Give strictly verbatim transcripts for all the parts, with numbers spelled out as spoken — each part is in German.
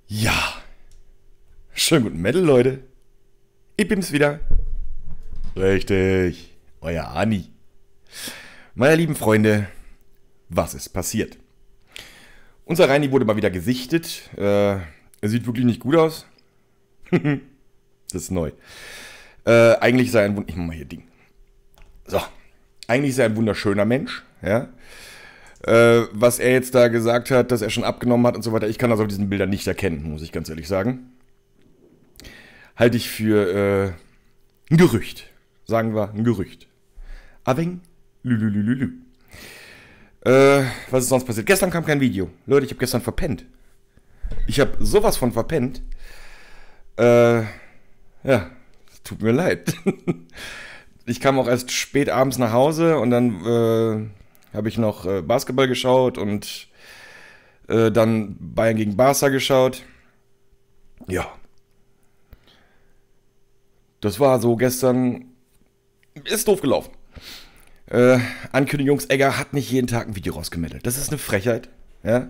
Ja, schönen guten Metal, Leute. Ich bin's wieder. Richtig, euer Ani. Meine lieben Freunde, was ist passiert? Unser Reini wurde mal wieder gesichtet. Äh, er sieht wirklich nicht gut aus. Das ist neu. Äh, eigentlich sei ein... Ich mach mal hier Ding. So. Eigentlich ist er ein wunderschöner Mensch, ja. Äh, was er jetzt da gesagt hat, dass er schon abgenommen hat und so weiter, ich kann das auf diesen Bildern nicht erkennen, muss ich ganz ehrlich sagen. Halte ich für äh, ein Gerücht. Sagen wir ein Gerücht. Aveng, lülülülülü. Äh, was ist sonst passiert? Gestern kam kein Video. Leute, ich habe gestern verpennt. Ich habe sowas von verpennt. Äh, ja, tut mir leid. Ich kam auch erst spät abends nach Hause und dann äh, habe ich noch äh, Basketball geschaut und äh, dann Bayern gegen Barca geschaut. Ja. Das war so gestern. Ist doof gelaufen. Äh, Ankündigungsegger hat nicht jeden Tag ein Video rausgemeldet. Das ist eine Frechheit. Ja.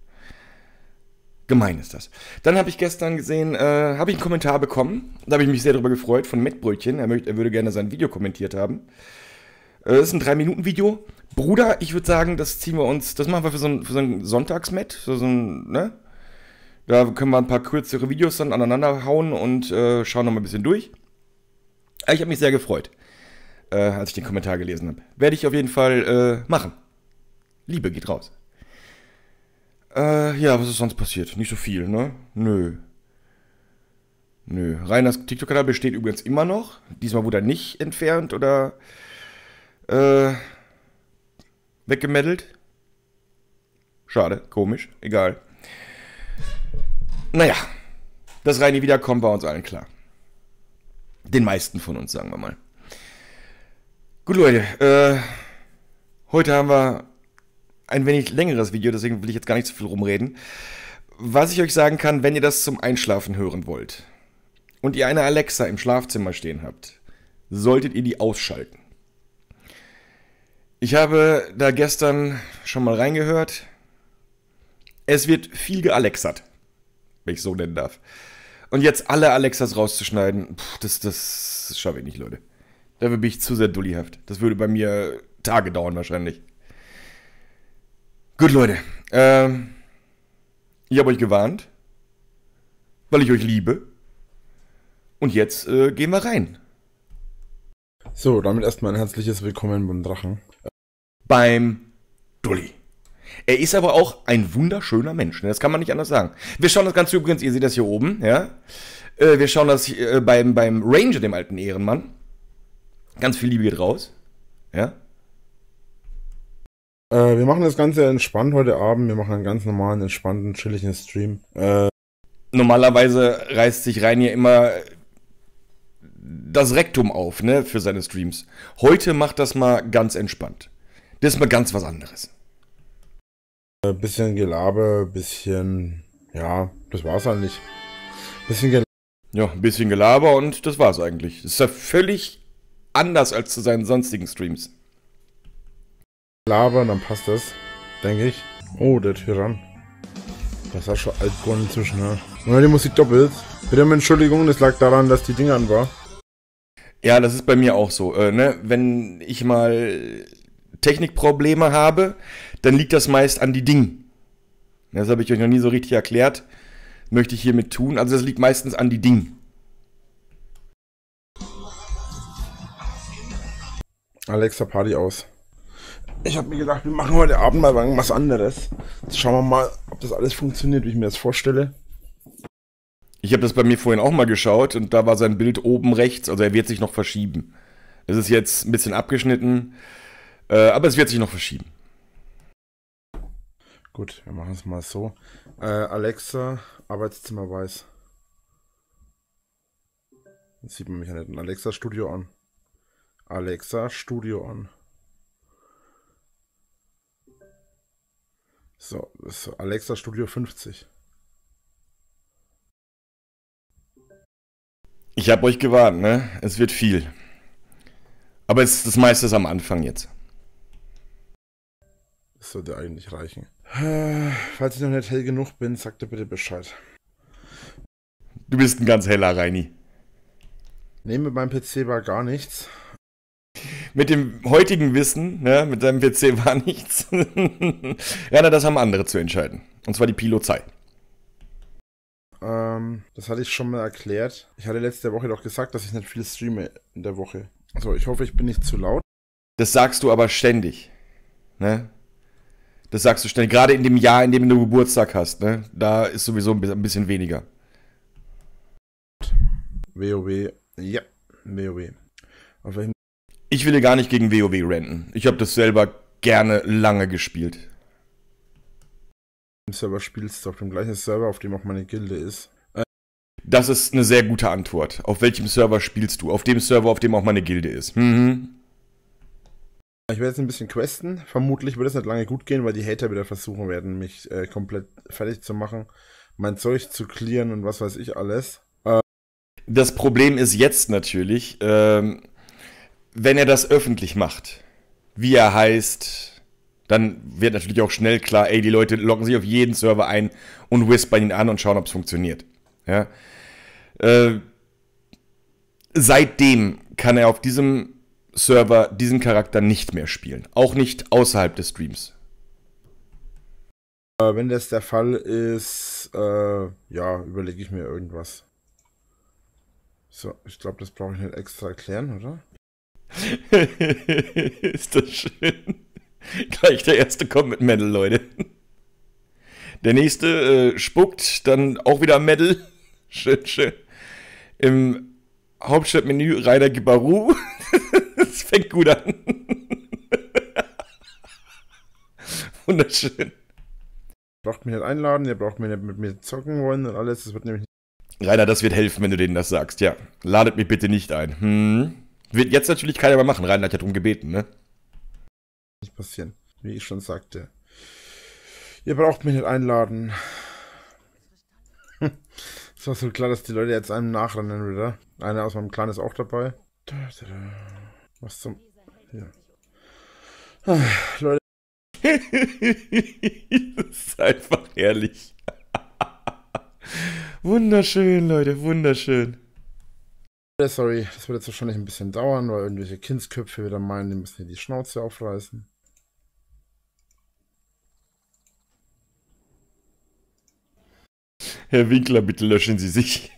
Gemein ist das. Dann habe ich gestern gesehen, äh, habe ich einen Kommentar bekommen. Da habe ich mich sehr darüber gefreut von Mettbrötchen. Er, möchte, er würde gerne sein Video kommentiert haben. Äh, das ist ein drei Minuten Video. Bruder, ich würde sagen, das ziehen wir uns, das machen wir für so ein, für so ein Sonntagsmet. So, so ein, ne? Da können wir ein paar kürzere Videos dann aneinander hauen und äh, schauen nochmal ein bisschen durch. Aber ich habe mich sehr gefreut, äh, als ich den Kommentar gelesen habe. Werde ich auf jeden Fall äh, machen. Liebe geht raus. Äh, ja, was ist sonst passiert? Nicht so viel, ne? Nö. Nö. Reiners TikTok-Kanal besteht übrigens immer noch. Diesmal wurde er nicht entfernt oder äh, weggemeddelt. Schade, komisch, egal. Naja, dass Reini wiederkommt, war uns allen klar. Den meisten von uns, sagen wir mal. Gut, Leute, äh, heute haben wir ein wenig längeres Video, deswegen will ich jetzt gar nicht so viel rumreden. Was ich euch sagen kann, wenn ihr das zum Einschlafen hören wollt und ihr eine Alexa im Schlafzimmer stehen habt, solltet ihr die ausschalten. Ich habe da gestern schon mal reingehört. Es wird viel gealexert, wenn ich so nennen darf. Und jetzt alle Alexas rauszuschneiden, pff, das, das, das schaffe ich nicht, Leute. Dafür bin ich zu sehr dullihaft. Das würde bei mir Tage dauern wahrscheinlich. Gut, Leute. Ähm, ich habe euch gewarnt, weil ich euch liebe. Und jetzt äh, gehen wir rein. So, damit erstmal ein herzliches Willkommen beim Drachen. Beim Dulli. Er ist aber auch ein wunderschöner Mensch, ne? Das kann man nicht anders sagen. Wir schauen das Ganze übrigens, ihr seht das hier oben, ja. Äh, wir schauen das äh, beim, beim Ranger, dem alten Ehrenmann. Ganz viel Liebe geht raus, ja. Äh, wir machen das Ganze entspannt heute Abend. Wir machen einen ganz normalen, entspannten, chilligen Stream. Äh, Normalerweise reißt sich Reini immer das Rektum auf, ne, für seine Streams. Heute macht das mal ganz entspannt. Das ist mal ganz was anderes. Ein bisschen Gelaber, bisschen, ja, das war's eigentlich. Bisschen Gelaber. Ja, ein bisschen Gelaber und das war's eigentlich. Das ist ja völlig anders als zu seinen sonstigen Streams. Gelaber, dann passt das, denke ich. Oh, der Tyrann. Das ist auch schon alt geworden inzwischen, ne? Und die Musik doppelt. Bitte um Entschuldigung, das lag daran, dass die Dinge an war. Ja, das ist bei mir auch so, äh, ne? Wenn ich mal Technikprobleme habe, dann liegt das meist an die Dingen. Das habe ich euch noch nie so richtig erklärt. Möchte ich hiermit tun. Also das liegt meistens an die Dingen. Alexa, Party aus. Ich habe mir gedacht, wir machen heute Abend mal was anderes. Jetzt schauen wir mal, ob das alles funktioniert, wie ich mir das vorstelle. Ich habe das bei mir vorhin auch mal geschaut und da war sein Bild oben rechts. Also er wird sich noch verschieben. Es ist jetzt ein bisschen abgeschnitten, äh, aber es wird sich noch verschieben. Gut, wir machen es mal so. Äh, Alexa, Arbeitszimmer weiß. Jetzt sieht man mich ja nicht. Ein Alexa Studio an. Alexa Studio an. So, das ist Alexa Studio fünfzig. Ich habe euch gewarnt, ne? Es wird viel. Aber es, das meiste ist am Anfang jetzt. Das sollte eigentlich reichen. Äh, falls ich noch nicht hell genug bin, sagt ihr bitte Bescheid. Du bist ein ganz heller Reini. Nee, mit meinem P C war gar nichts. Mit dem heutigen Wissen, ne, mit deinem P C war nichts. Ja, na, das haben andere zu entscheiden. Und zwar die Pilozei. Ähm, das hatte ich schon mal erklärt. Ich hatte letzte Woche doch gesagt, dass ich nicht viel streame in der Woche. Also ich hoffe, ich bin nicht zu laut. Das sagst du aber ständig. Ne? Das sagst du ständig. Gerade in dem Jahr, in dem du Geburtstag hast. Ne? Da ist sowieso ein bisschen weniger. WoW. Ja, WoW. Auf welchem Ich will gar nicht gegen WoW renten. Ich habe das selber gerne lange gespielt. Server spielst du? Auf dem gleichen Server, auf dem auch meine Gilde ist. Äh, Das ist eine sehr gute Antwort. Auf welchem Server spielst du? Auf dem Server, auf dem auch meine Gilde ist. Mhm. Ich werde jetzt ein bisschen questen. Vermutlich wird es nicht lange gut gehen, weil die Hater wieder versuchen werden, mich äh, komplett fertig zu machen. Mein Zeug zu clearen und was weiß ich alles. Äh, Das Problem ist jetzt natürlich, ähm, wenn er das öffentlich macht, wie er heißt, dann wird natürlich auch schnell klar, ey, die Leute loggen sich auf jeden Server ein und whispern ihn an und schauen, ob es funktioniert. Ja? Äh, seitdem kann er auf diesem Server diesen Charakter nicht mehr spielen. Auch nicht außerhalb des Streams. äh, wenn das der Fall ist, äh, ja, überlege ich mir irgendwas. So, ich glaube, das brauche ich nicht extra erklären, oder? Ist das schön. Gleich der erste kommt mit Medal, Leute. Der nächste äh, spuckt dann auch wieder Medal. Schön, schön. Im Hauptstadtmenü Rainer Gibaru. Das fängt gut an. Wunderschön. Ihr braucht mich nicht einladen, ihr braucht mich nicht mit mir zocken wollen und alles. Das wird nämlich Rainer, das wird helfen, wenn du denen das sagst. Ja, ladet mich bitte nicht ein. Hm. Wird jetzt natürlich keiner mehr machen. Rainer hat ja darum gebeten, ne? nicht passieren, wie ich schon sagte. Ihr braucht mich nicht einladen. Es war so klar, dass die Leute jetzt einem nachrennen wieder. Einer aus meinem Clan ist auch dabei. Was zum... Ja. Ah, Leute. Das ist einfach herrlich. Wunderschön, Leute, wunderschön. Sorry, das wird jetzt wahrscheinlich ein bisschen dauern, weil irgendwelche Kindsköpfe wieder meinen, die müssen hier die Schnauze aufreißen. Herr Winkler, bitte löschen Sie sich.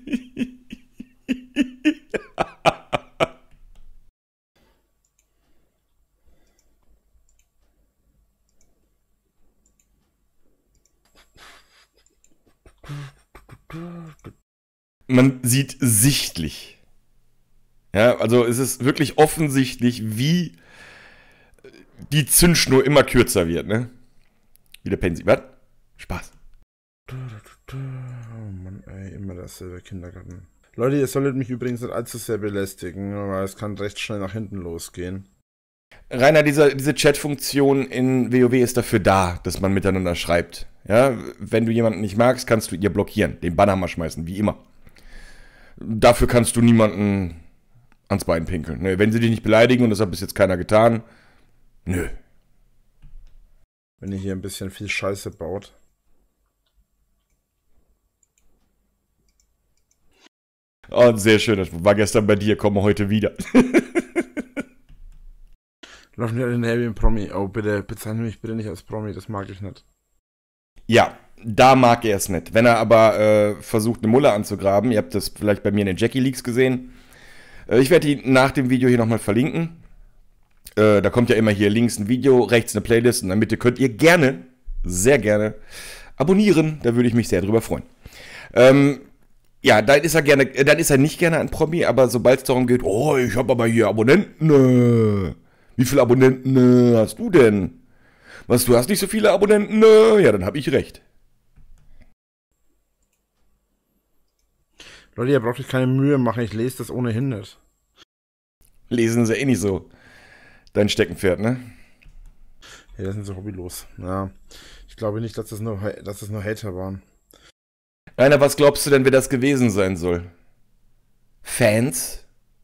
Man sieht sichtlich. Ja, also es ist wirklich offensichtlich, wie die Zündschnur immer kürzer wird, ne? Wie der Pensi. Was? Spaß. Oh Mann, ey, immer dasselbe Kindergarten. Leute, ihr solltet mich übrigens nicht allzu sehr belästigen, weil es kann recht schnell nach hinten losgehen. Rainer, diese, diese Chat-Funktion in WoW ist dafür da, dass man miteinander schreibt. Ja, wenn du jemanden nicht magst, kannst du ihr blockieren, den Banner mal schmeißen, wie immer. Dafür kannst du niemanden ans Bein pinkeln. Ne, wenn sie dich nicht beleidigen, und das hat bis jetzt keiner getan, nö. Wenn ihr hier ein bisschen viel Scheiße baut. Oh, sehr schön, das war gestern bei dir, komme heute wieder. Laufen wir alle in Promi. Oh, bitte, bezeichne mich bitte nicht als Promi, das mag ich nicht. Ja, da mag er es nicht. Wenn er aber äh, versucht, eine Mulle anzugraben, ihr habt das vielleicht bei mir in den Jackie Leaks gesehen. Äh, ich werde die nach dem Video hier nochmal verlinken. Äh, da kommt ja immer hier links ein Video, rechts eine Playlist und in der Mitte könnt ihr gerne, sehr gerne, abonnieren. Da würde ich mich sehr drüber freuen. Ähm, ja, dann ist er gerne, dann ist er nicht gerne ein Promi, aber sobald es darum geht, oh, ich habe aber hier Abonnenten. Äh, wie viele Abonnenten äh, hast du denn? Was, du hast nicht so viele Abonnenten? Äh, ja, dann habe ich recht. Leute, ihr braucht euch keine Mühe machen, ich lese das ohnehin nicht. Lesen sie eh nicht so. Dein Steckenpferd, ne? Ja, das sind so hobbylos. Ja, ich glaube nicht, dass das nur, dass das nur Hater waren. Rainer, was glaubst du denn, wer das gewesen sein soll? Fans?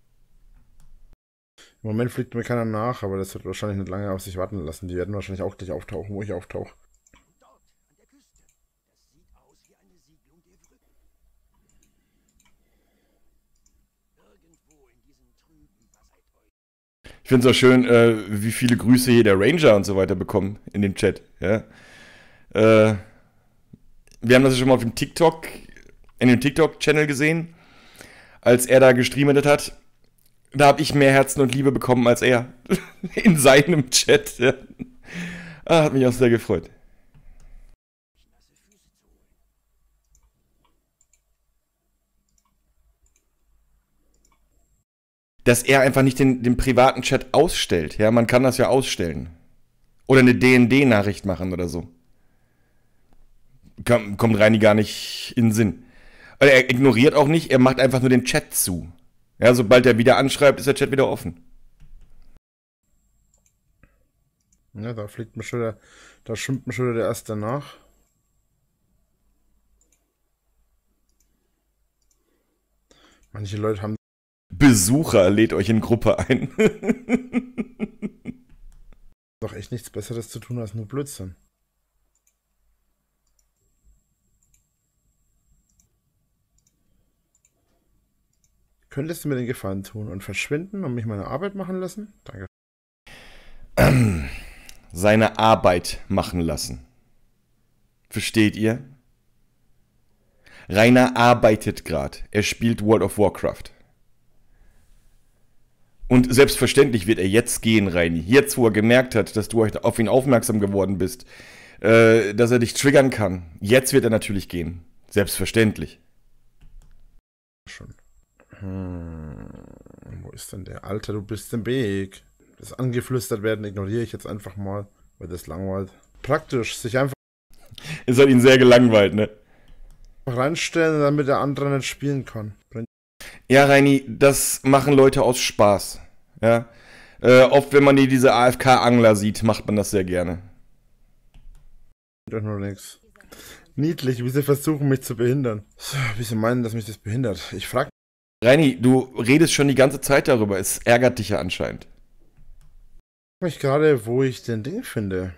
Im Moment fliegt mir keiner nach, aber das wird wahrscheinlich nicht lange auf sich warten lassen. Die werden wahrscheinlich auch gleich auftauchen, wo ich auftauche. Ich finde es auch schön, äh, wie viele Grüße hier der Ranger und so weiter bekommen in dem Chat. Ja? Äh, wir haben das ja schon mal auf dem TikTok, in dem TikTok-Channel gesehen, als er da gestreamt hat. Da habe ich mehr Herzen und Liebe bekommen als er. In seinem Chat. Ja. Ah, hat mich auch sehr gefreut. Dass er einfach nicht den, den privaten Chat ausstellt. Ja, man kann das ja ausstellen. Oder eine D N D-Nachricht machen oder so. Komm, kommt Reini gar nicht in den Sinn. Also er ignoriert auch nicht, er macht einfach nur den Chat zu. Ja, sobald er wieder anschreibt, ist der Chat wieder offen. Ja, da fliegt mir schon der, da schwimmt mir schon der Erste nach. Manche Leute haben Besucher lädt euch in Gruppe ein. doch echt nichts Besseres zu tun als nur Blödsinn. Könntest du mir den Gefallen tun und verschwinden und mich meine Arbeit machen lassen? Danke. Seine Arbeit machen lassen. Versteht ihr? Rainer arbeitet gerade. Er spielt World of Warcraft. Und selbstverständlich wird er jetzt gehen, Reini. Jetzt, wo er gemerkt hat, dass du auf ihn aufmerksam geworden bist, äh, dass er dich triggern kann. Jetzt wird er natürlich gehen. Selbstverständlich. Schon. Hm, wo ist denn der? Alter, du bist im Weg. Das angeflüstert werden ignoriere ich jetzt einfach mal, weil das langweilt. Praktisch, sich einfach Es hat ihn sehr gelangweilt, ne? reinstellen, damit der andere nicht spielen kann. Ja, Reini, das machen Leute aus Spaß. Ja. Äh, oft, wenn man die, diese A F K-Angler sieht, macht man das sehr gerne. Doch nur nichts. Niedlich, wie sie versuchen, mich zu behindern. So, wie sie meinen, dass mich das behindert. Ich frage Reini, du redest schon die ganze Zeit darüber. Es ärgert dich ja anscheinend. mich gerade, wo ich den Ding finde.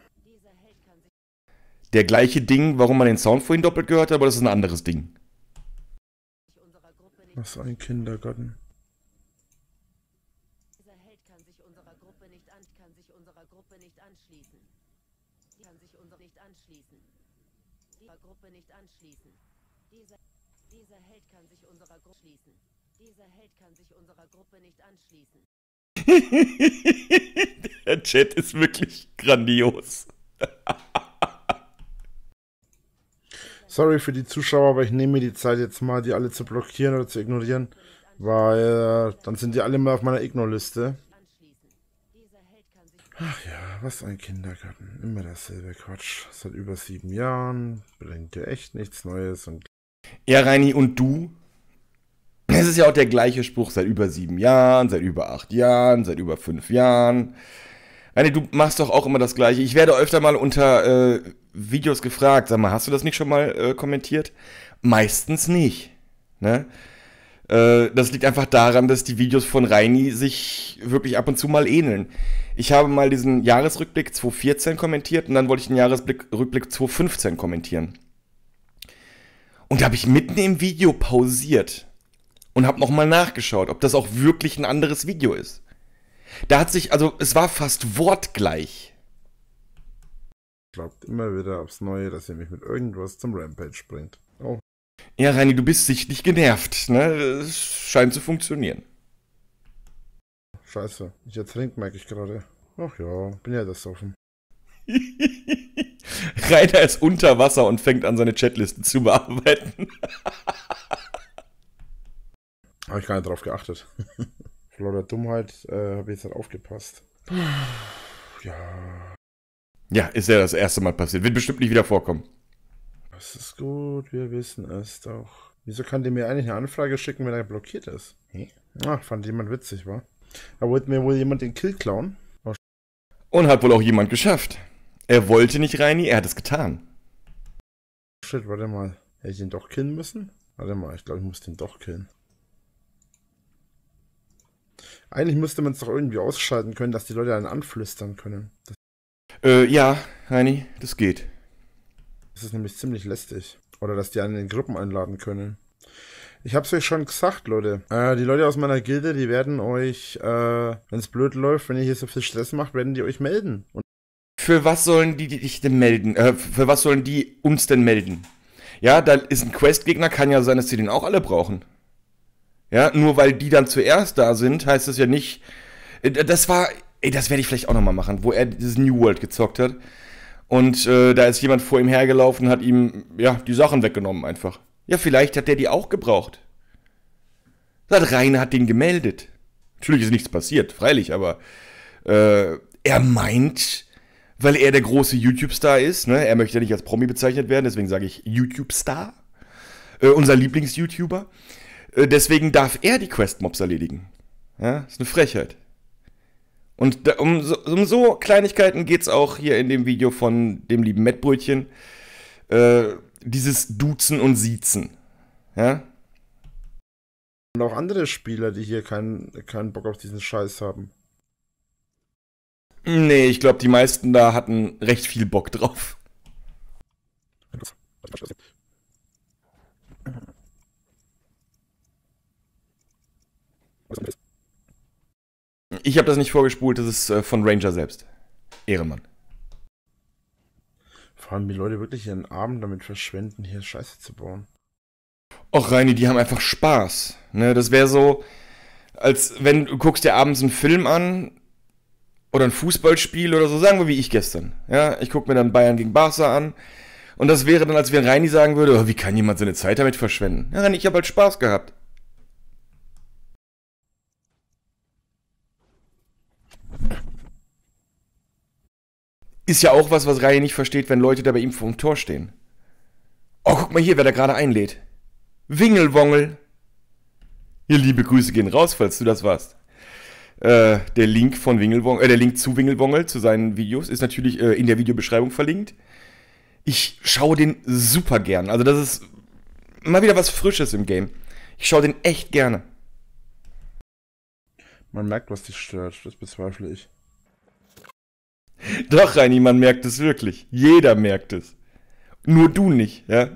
Der gleiche Ding, warum man den Sound vorhin doppelt gehört hat, aber das ist ein anderes Ding. Was ein Kindergarten. Dieser Held kann sich unserer Gruppe nicht an, kann sich unserer Gruppe nicht anschließen. Die kann sich unserer nicht anschließen. Dieser Gruppe nicht anschließen. Dieser, dieser Held kann sich unserer Gruppe schließen. Dieser Held kann sich unserer Gruppe nicht anschließen. Der Chat ist wirklich grandios. Sorry für die Zuschauer, aber ich nehme mir die Zeit jetzt mal, die alle zu blockieren oder zu ignorieren, weil äh, dann sind die alle mal auf meiner Ignore-Liste. Ach ja, was ein Kindergarten. Immer dasselbe Quatsch. Seit über sieben Jahren. Bringt dir echt nichts Neues. Und Ja, Reini, und du? Es ist ja auch der gleiche Spruch seit über sieben Jahren, seit über acht Jahren, seit über fünf Jahren. Reini, du machst doch auch immer das Gleiche. Ich werde öfter mal unter äh, Videos gefragt, sag mal, hast du das nicht schon mal äh, kommentiert? Meistens nicht. Ne? Äh, das liegt einfach daran, dass die Videos von Reini sich wirklich ab und zu mal ähneln. Ich habe mal diesen Jahresrückblick zwanzig vierzehn kommentiert und dann wollte ich den Jahresrückblick zwanzig fünfzehn kommentieren. Und da habe ich mitten im Video pausiert und habe nochmal nachgeschaut, ob das auch wirklich ein anderes Video ist. Da hat sich, also es war fast wortgleich. glaubt immer wieder aufs Neue, dass ihr mich mit irgendwas zum Rampage bringt. Oh. Ja, Reini, du bist sichtlich genervt, ne? Es scheint zu funktionieren. Scheiße, ich ertrink, merke ich gerade. Ach ja, bin ja das offen. Rainer ist unter Wasser und fängt an, seine Chatlisten zu bearbeiten. Habe ich gar nicht drauf geachtet. Vor lauter Dummheit äh, habe ich jetzt halt aufgepasst. Ja. Ja, ist ja das erste Mal passiert. Wird bestimmt nicht wieder vorkommen. Das ist gut, wir wissen es doch. Wieso kann der mir eigentlich eine Anfrage schicken, wenn er blockiert ist? Hm? Ach, fand jemand witzig, wa? Da wollte mir wohl jemand den Kill klauen. Oh, Und hat wohl auch jemand geschafft. Er wollte nicht, Reini, er hat es getan. shit, warte mal. Hätte ich ihn doch killen müssen? Warte mal, ich glaube, ich muss den doch killen. Eigentlich müsste man es doch irgendwie ausschalten können, dass die Leute einen anflüstern können. Das, Äh, ja, Reini, das geht. das ist nämlich ziemlich lästig. Oder dass die einen in Gruppen einladen können. Ich hab's euch schon gesagt, Leute. Äh, die Leute aus meiner Gilde, die werden euch, äh, wenn es blöd läuft, wenn ihr hier so viel Stress macht, werden die euch melden. Und Für was sollen die dich denn melden? Äh, für was sollen die uns denn melden? Ja, da ist ein Quest-Gegner, kann ja sein, dass die den auch alle brauchen. Ja, nur weil die dann zuerst da sind, heißt das ja nicht. Äh, Das war, ey, das werde ich vielleicht auch nochmal machen, wo er dieses New World gezockt hat. Und äh, da ist jemand vor ihm hergelaufen, hat ihm, ja, die Sachen weggenommen einfach. Ja, vielleicht hat der die auch gebraucht. Sagt, Rainer hat den gemeldet. Natürlich ist nichts passiert, freilich, aber äh, er meint, weil er der große YouTube-Star ist, ne, er möchte ja nicht als Promi bezeichnet werden, deswegen sage ich YouTube-Star, äh, unser Lieblings-YouTuber, äh, deswegen darf er die Quest-Mobs erledigen. Ja, ist eine Frechheit. Und da, um, so, um so Kleinigkeiten geht's auch hier in dem Video von dem lieben Mettbrötchen. Äh, dieses Duzen und Siezen. Ja? Und auch andere Spieler, die hier keinen keinen Bock auf diesen Scheiß haben. Nee, ich glaube, die meisten da hatten recht viel Bock drauf. Ich habe das nicht vorgespult, das ist äh, von Ranger selbst. Ehrenmann. Vor allem, wie Leute wirklich ihren Abend damit verschwenden, hier Scheiße zu bauen. Och, Reini, die haben einfach Spaß. Ne, das wäre so, als wenn du guckst dir abends einen Film an oder ein Fußballspiel oder so, sagen wir wie ich gestern. Ja, ich gucke mir dann Bayern gegen Barca an und das wäre dann, als wenn Reini sagen würde, oh, wie kann jemand seine Zeit damit verschwenden? Ja, Reini, ich habe halt Spaß gehabt. Ist ja auch was, was Reini nicht versteht, wenn Leute da bei ihm vor dem Tor stehen. Oh, guck mal hier, wer da gerade einlädt. Wingelwongel. Hier, liebe Grüße gehen raus, falls du das warst. Äh, der Link von Wingelwongel, äh, der Link zu Wingelwongel, zu seinen Videos, ist natürlich äh, in der Videobeschreibung verlinkt. Ich schaue den super gern. Also das ist mal wieder was Frisches im Game. Ich schaue den echt gerne. Man merkt, was dich stört, das bezweifle ich. Doch, Reini, man merkt es wirklich. Jeder merkt es. Nur du nicht, ja?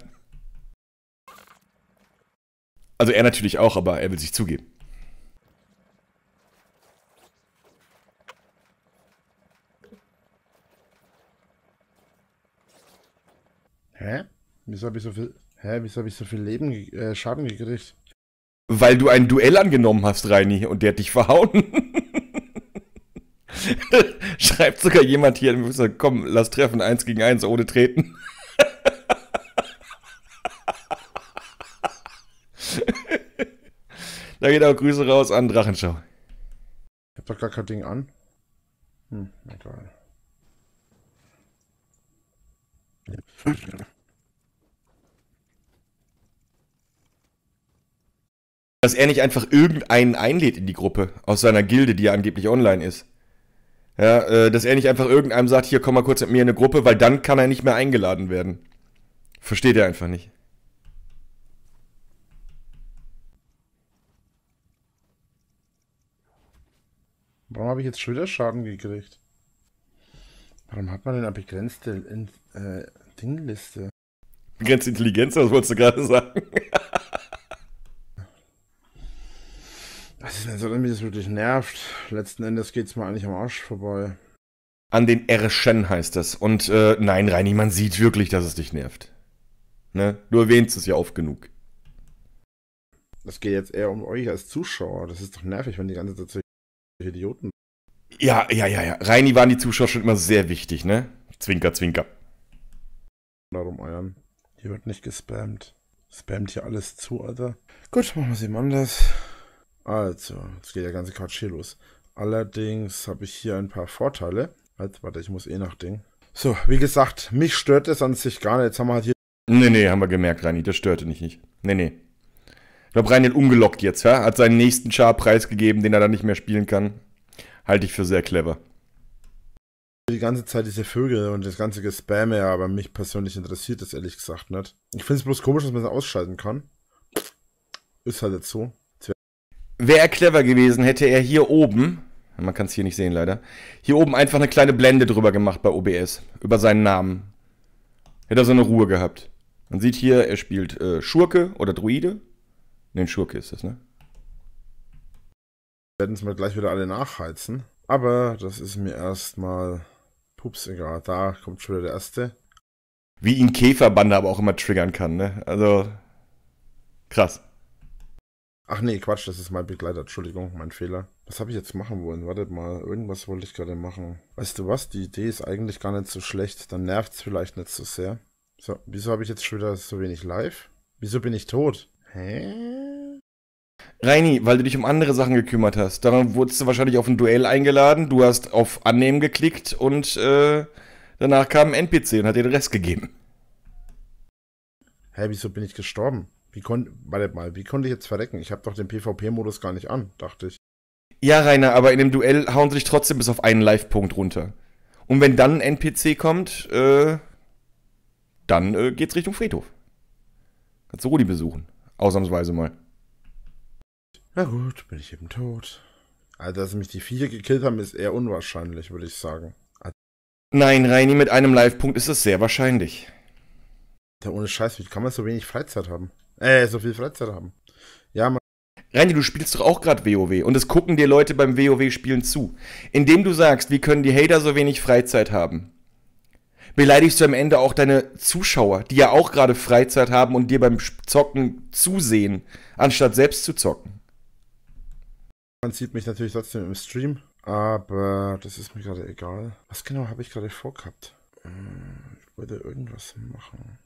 Also er natürlich auch, aber er will sich zugeben. Hä? Wieso habe ich so viel. Hä? Wieso habe ich so viel Leben ge äh, Schaden gekriegt? Weil du ein Duell angenommen hast, Reini, und der hat dich verhauen. Schreibt sogar jemand hier, komm, lass treffen, eins gegen eins, ohne treten. Da geht auch Grüße raus an Drachenschau. Ich hab doch gar kein Ding an. Hm, egal. Dass er nicht einfach irgendeinen einlädt in die Gruppe aus seiner Gilde, die ja angeblich online ist. Ja, äh, dass er nicht einfach irgendeinem sagt, hier komm mal kurz mit mir in eine Gruppe, weil dann kann er nicht mehr eingeladen werden. Versteht er einfach nicht. Warum habe ich jetzt schon wieder Schaden gekriegt? Warum hat man denn eine begrenzte in, äh, Dingliste? Begrenzte Intelligenz, was wolltest du gerade sagen? Was ist denn so, damit das wirklich nervt? Letzten Endes geht es mir eigentlich am Arsch vorbei. An den Erschen heißt das. Und äh, nein, Reini, man sieht wirklich, dass es dich nervt. Ne? Du erwähnst es ja oft genug. Das geht jetzt eher um euch als Zuschauer. Das ist doch nervig, wenn die ganze Zeit solche Idioten. Ja, ja, ja, ja. Reini waren die Zuschauer schon immer sehr wichtig, ne? Zwinker, zwinker. Darum eiern. Hier wird nicht gespammt. Spammt hier alles zu, Alter. Gut, machen wir es eben anders. Also, jetzt geht der ganze Quatsch hier los. Allerdings habe ich hier ein paar Vorteile. Halt, warte, ich muss eh nach Ding. So, wie gesagt, mich stört es an sich gar nicht. Jetzt haben wir halt hier. Nee, nee, haben wir gemerkt, Reini. Das störte dich nicht. Nee, nee. Ich glaube, Reini hat umgelockt jetzt, ja? Hat seinen nächsten Char preisgegeben, den er dann nicht mehr spielen kann. Halte ich für sehr clever. Die ganze Zeit diese Vögel und das ganze Gespamme, ja, aber mich persönlich interessiert das ehrlich gesagt nicht. Ich finde es bloß komisch, dass man das ausschalten kann. Ist halt jetzt so. Wäre er clever gewesen, hätte er hier oben, man kann es hier nicht sehen leider, hier oben einfach eine kleine Blende drüber gemacht bei O B S, über seinen Namen. Hätte er so eine Ruhe gehabt. Man sieht hier, er spielt äh, Schurke oder Druide. Ne, Schurke ist das, ne? Werden es mir gleich wieder alle nachheizen. Aber das ist mir erstmal pups egal. Da kommt schon wieder der erste. Wie ihn Käferbande aber auch immer triggern kann, ne? Also, krass. Ach nee, Quatsch, das ist mein Begleiter. Entschuldigung, mein Fehler. Was habe ich jetzt machen wollen? Wartet mal, irgendwas wollte ich gerade machen. Weißt du was? Die Idee ist eigentlich gar nicht so schlecht. Dann nervt es vielleicht nicht so sehr. So, wieso habe ich jetzt schon wieder so wenig live? Wieso bin ich tot? Hä? Reini, weil du dich um andere Sachen gekümmert hast. Daran wurdest du wahrscheinlich auf ein Duell eingeladen. Du hast auf Annehmen geklickt und äh, danach kam ein N P C und hat dir den Rest gegeben. Hä, wieso bin ich gestorben? Wie konnte, warte mal, wie konnte ich jetzt verrecken? Ich habe doch den PvP-Modus gar nicht an, dachte ich. Ja, Rainer, aber in dem Duell hauen sie dich trotzdem bis auf einen Live-Punkt runter. Und wenn dann ein N P C kommt, äh, dann äh, geht's Richtung Friedhof. Kannst du Rudi besuchen. Ausnahmsweise mal. Na gut, bin ich eben tot. Also, dass mich die Viecher gekillt haben, ist eher unwahrscheinlich, würde ich sagen. Nein, Reini, mit einem Live-Punkt ist es sehr wahrscheinlich. Da ohne Scheiß, wie kann man so wenig Freizeit haben? Äh, so viel Freizeit haben. Ja, man. Reini, du spielst doch auch gerade WoW und es gucken dir Leute beim WoW-Spielen zu. Indem du sagst, wie können die Hater so wenig Freizeit haben, beleidigst du am Ende auch deine Zuschauer, die ja auch gerade Freizeit haben und dir beim Zocken zusehen, anstatt selbst zu zocken. Man sieht mich natürlich trotzdem im Stream, aber das ist mir gerade egal. Was genau habe ich gerade vorgehabt? Ich wollte irgendwas machen.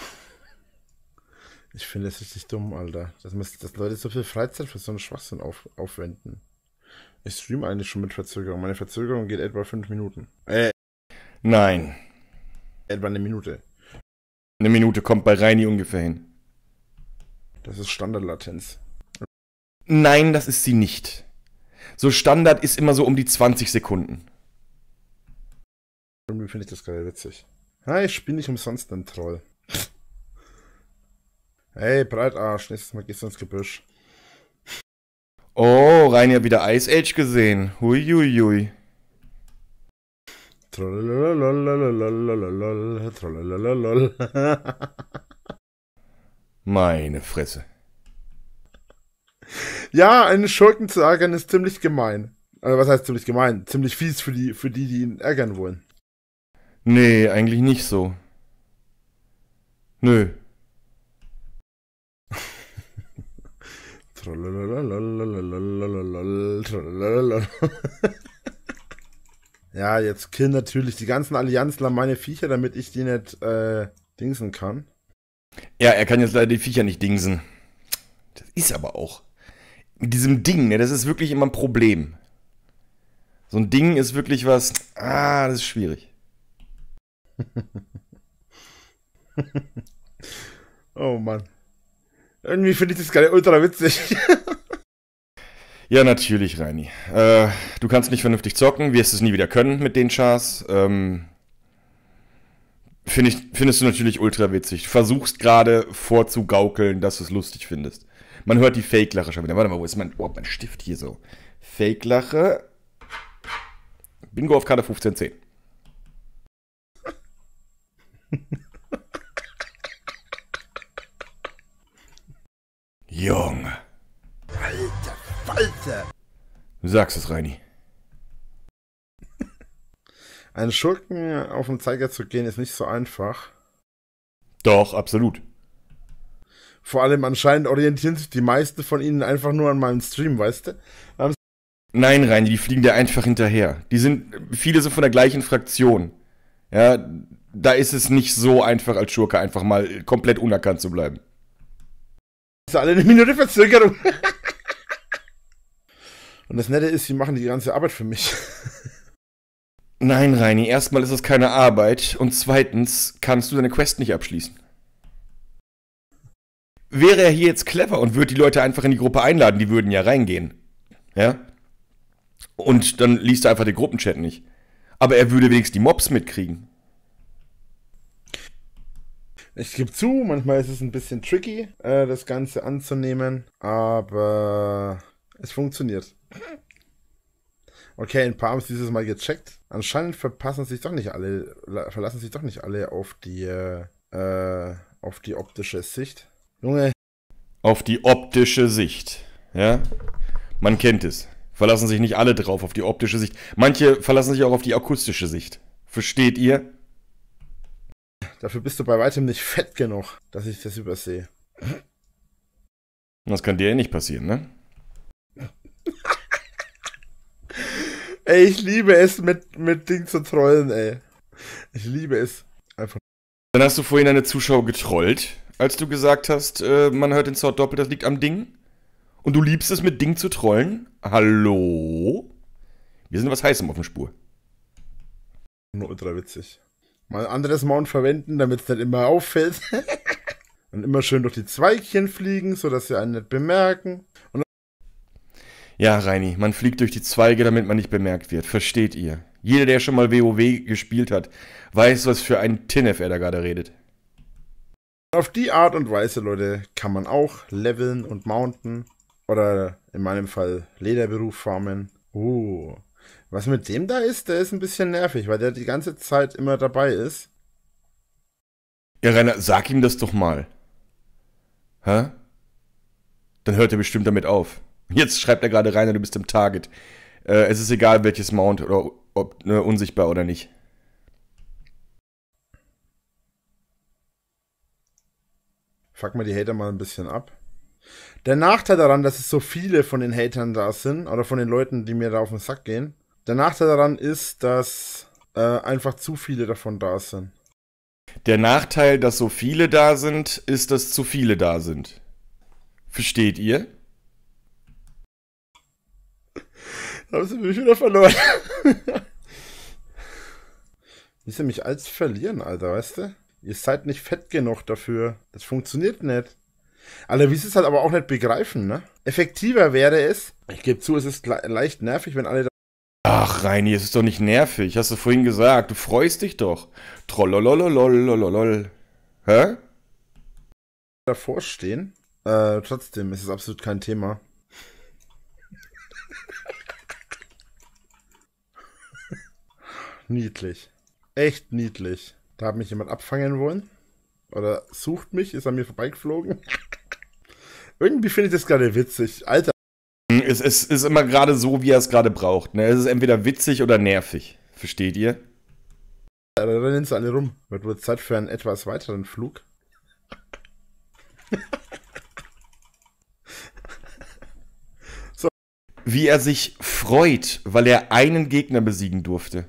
Ich finde es richtig dumm, Alter. Dass, man, dass Leute so viel Freizeit für so einen Schwachsinn auf, aufwenden. Ich streame eigentlich schon mit Verzögerung. Meine Verzögerung geht etwa fünf Minuten. Äh, Nein. Etwa eine Minute. Eine Minute kommt bei Reini ungefähr hin. Das ist Standardlatenz. Nein, das ist sie nicht. So Standard ist immer so um die zwanzig Sekunden. Irgendwie finde ich das gerade witzig. Ja, ich spiele nicht umsonst einen Troll. Hey, Breitarsch, nächstes Mal gehst du ins Gebüsch. Oh, Reini hat wieder Ice Age gesehen. Huiuiui. Meine Fresse. Ja, einen Schurken zu ärgern ist ziemlich gemein. Also, was heißt ziemlich gemein? Ziemlich fies für die, für die, die ihn ärgern wollen. Nee, eigentlich nicht so. Nö. Ja, jetzt killen natürlich die ganzen Allianzler meine Viecher, damit ich die nicht äh, dingsen kann. Ja, er kann jetzt leider die Viecher nicht dingsen. Das ist aber auch. Mit diesem Ding, ne, das ist wirklich immer ein Problem. So ein Ding ist wirklich was. Ah, das ist schwierig. Oh Mann. Irgendwie finde ich das gerade ultra witzig. Ja, natürlich, Reini. Äh, du kannst nicht vernünftig zocken, wirst es nie wieder können mit den Chars. Ähm, find ich, findest du natürlich ultra witzig. Du versuchst gerade vorzugaukeln, dass du es lustig findest. Man hört die Fake-Lache schon wieder. Warte mal, wo ist mein, oh, mein Stift hier so? Fake-Lache. Bingo auf Karte fünfzehn zehn. Junge. Alter Falter. Du sagst es, Reini. Einen Schurken auf den Zeiger zu gehen ist nicht so einfach. Doch, absolut. Vor allem anscheinend orientieren sich die meisten von ihnen einfach nur an meinem Stream, weißt du? Ähm, Nein, Reini, die fliegen dir einfach hinterher. Die sind, viele sind von der gleichen Fraktion. Ja, da ist es nicht so einfach als Schurke einfach mal komplett unerkannt zu bleiben. ist alle eine Minute Verzögerung. Und das Nette ist, sie machen die ganze Arbeit für mich. Nein, Reini, erstmal ist es keine Arbeit und zweitens kannst du deine Quest nicht abschließen. Wäre er hier jetzt clever und würde die Leute einfach in die Gruppe einladen, die würden ja reingehen. Ja? Und dann liest er einfach den Gruppenchat nicht. Aber er würde wenigstens die Mobs mitkriegen. Ich gebe zu, manchmal ist es ein bisschen tricky, äh, das Ganze anzunehmen, aber es funktioniert. Okay, ein paar haben es dieses Mal gecheckt. Anscheinend verpassen sich doch nicht alle, verlassen sich doch nicht alle auf die, äh, auf die optische Sicht. Junge. Auf die optische Sicht. Ja? Man kennt es. Verlassen sich nicht alle drauf auf die optische Sicht. Manche verlassen sich auch auf die akustische Sicht. Versteht ihr? Dafür bist du bei weitem nicht fett genug, dass ich das übersehe. Das kann dir ja nicht passieren, ne? Ey, ich liebe es, mit, mit Ding zu trollen, ey. Ich liebe es. Einfach. Dann hast du vorhin deine Zuschauer getrollt, als du gesagt hast, äh, man hört den Sound doppelt, das liegt am Ding. Und du liebst es, mit Ding zu trollen? Hallo? Wir sind was Heißem auf der Spur. Nur ultra witzig. Mal ein anderes Mount verwenden, damit es nicht immer auffällt. Und immer schön durch die Zweigchen fliegen, sodass sie einen nicht bemerken. Und Ja, Reini, man fliegt durch die Zweige, damit man nicht bemerkt wird. Versteht ihr? Jeder, der schon mal WoW gespielt hat, weiß, was für ein Tinef er da gerade redet. auf die Art und Weise, Leute, kann man auch leveln und mounten. Oder in meinem Fall Lederberuf farmen. Uh, was mit dem da ist, der ist ein bisschen nervig, weil der die ganze Zeit immer dabei ist. Ja, Rainer, sag ihm das doch mal. Hä? Dann hört er bestimmt damit auf. Jetzt schreibt er gerade rein, du bist im Target. Äh, es ist egal, welches Mount oder ob ne, unsichtbar oder nicht. Fuck mal die Hater mal ein bisschen ab. Der Nachteil daran, dass es so viele von den Hatern da sind, oder von den Leuten, die mir da auf den Sack gehen, der Nachteil daran ist, dass äh, einfach zu viele davon da sind. Der Nachteil, dass so viele da sind, ist, dass zu viele da sind. Versteht ihr? Da haben sie mich wieder verloren. Wie sie mich als verlieren, Alter, weißt du? Ihr seid nicht fett genug dafür. Das funktioniert nicht. Alter, wie sie es halt aber auch nicht begreifen, ne? Effektiver wäre es, ich gebe zu, es ist le leicht nervig, wenn alle da Ach, Reini, es ist doch nicht nervig. Hast du vorhin gesagt. Du freust dich doch. Trollololololololol. Hä? davor stehen. Äh, trotzdem ist es absolut kein Thema. Niedlich. Echt niedlich. Da hat mich jemand abfangen wollen. Oder sucht mich, ist an mir vorbeigeflogen. Irgendwie finde ich das gerade witzig. Alter. Es, es ist immer gerade so, wie er es gerade braucht. Ne? Es ist entweder witzig oder nervig. Versteht ihr? Da rennen sie alle rum. Wird wohl Zeit für einen etwas weiteren Flug. So. Wie er sich freut, weil er einen Gegner besiegen durfte.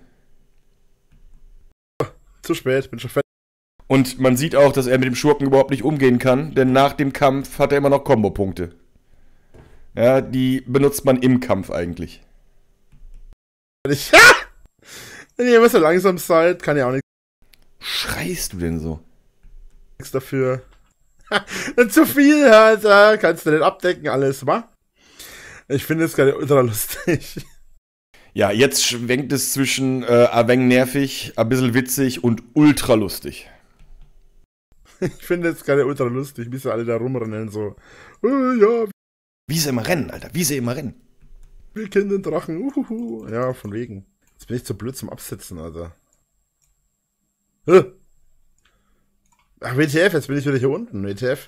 Zu spät, bin schon fertig. Und man sieht auch, dass er mit dem Schurken überhaupt nicht umgehen kann, denn nach dem Kampf hat er immer noch Kombopunkte. Ja, die benutzt man im Kampf eigentlich. Ich, wenn ihr immer so langsam seid, kann ja auch nichts Schreist du denn so? dafür. Zu viel, Alter. Kannst du nicht abdecken, alles, wa? Ich finde es gerade ultra lustig. Ja, jetzt schwenkt es zwischen äh, ein wenig nervig, ein bisschen witzig und ultra lustig. Ich finde es gerade ultra lustig, wie sie alle da rumrennen, so. Oh, ja, Wie sie immer rennen, Alter, wie sie immer rennen. wir kennen den Drachen. Uhuhu. Ja, von wegen. Jetzt bin ich zu blöd zum Absitzen, Alter. Huh. Ach, W T F, jetzt bin ich wieder hier unten. W T F.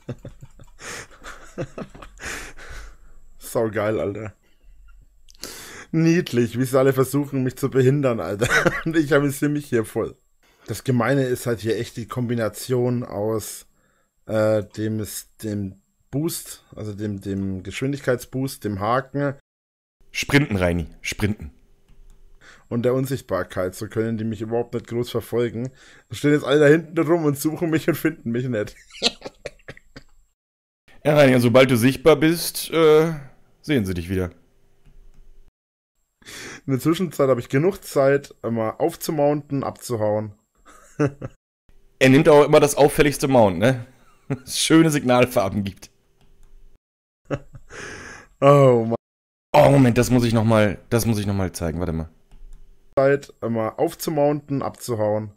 Sau geil, Alter. Niedlich, wie sie alle versuchen, mich zu behindern, Alter. Und ich amüsiere mich hier voll. Das Gemeine ist halt hier echt die Kombination aus äh, dem, dem Boost, also dem, dem Geschwindigkeitsboost, dem Haken Sprinten, Reini, sprinten. und der Unsichtbarkeit. So können die mich überhaupt nicht groß verfolgen. Da stehen jetzt alle da hinten rum und suchen mich und finden mich nicht. Ja, Reini, sobald du sichtbar bist, äh, sehen sie dich wieder. In der Zwischenzeit habe ich genug Zeit, mal aufzumounten, abzuhauen. Er nimmt auch immer das auffälligste Mount, ne? Das schöne Signalfarben gibt. Oh, mal Oh, Moment, das muss ich nochmal, das muss ich noch mal zeigen, warte mal. Zeit, mal aufzumounten, abzuhauen.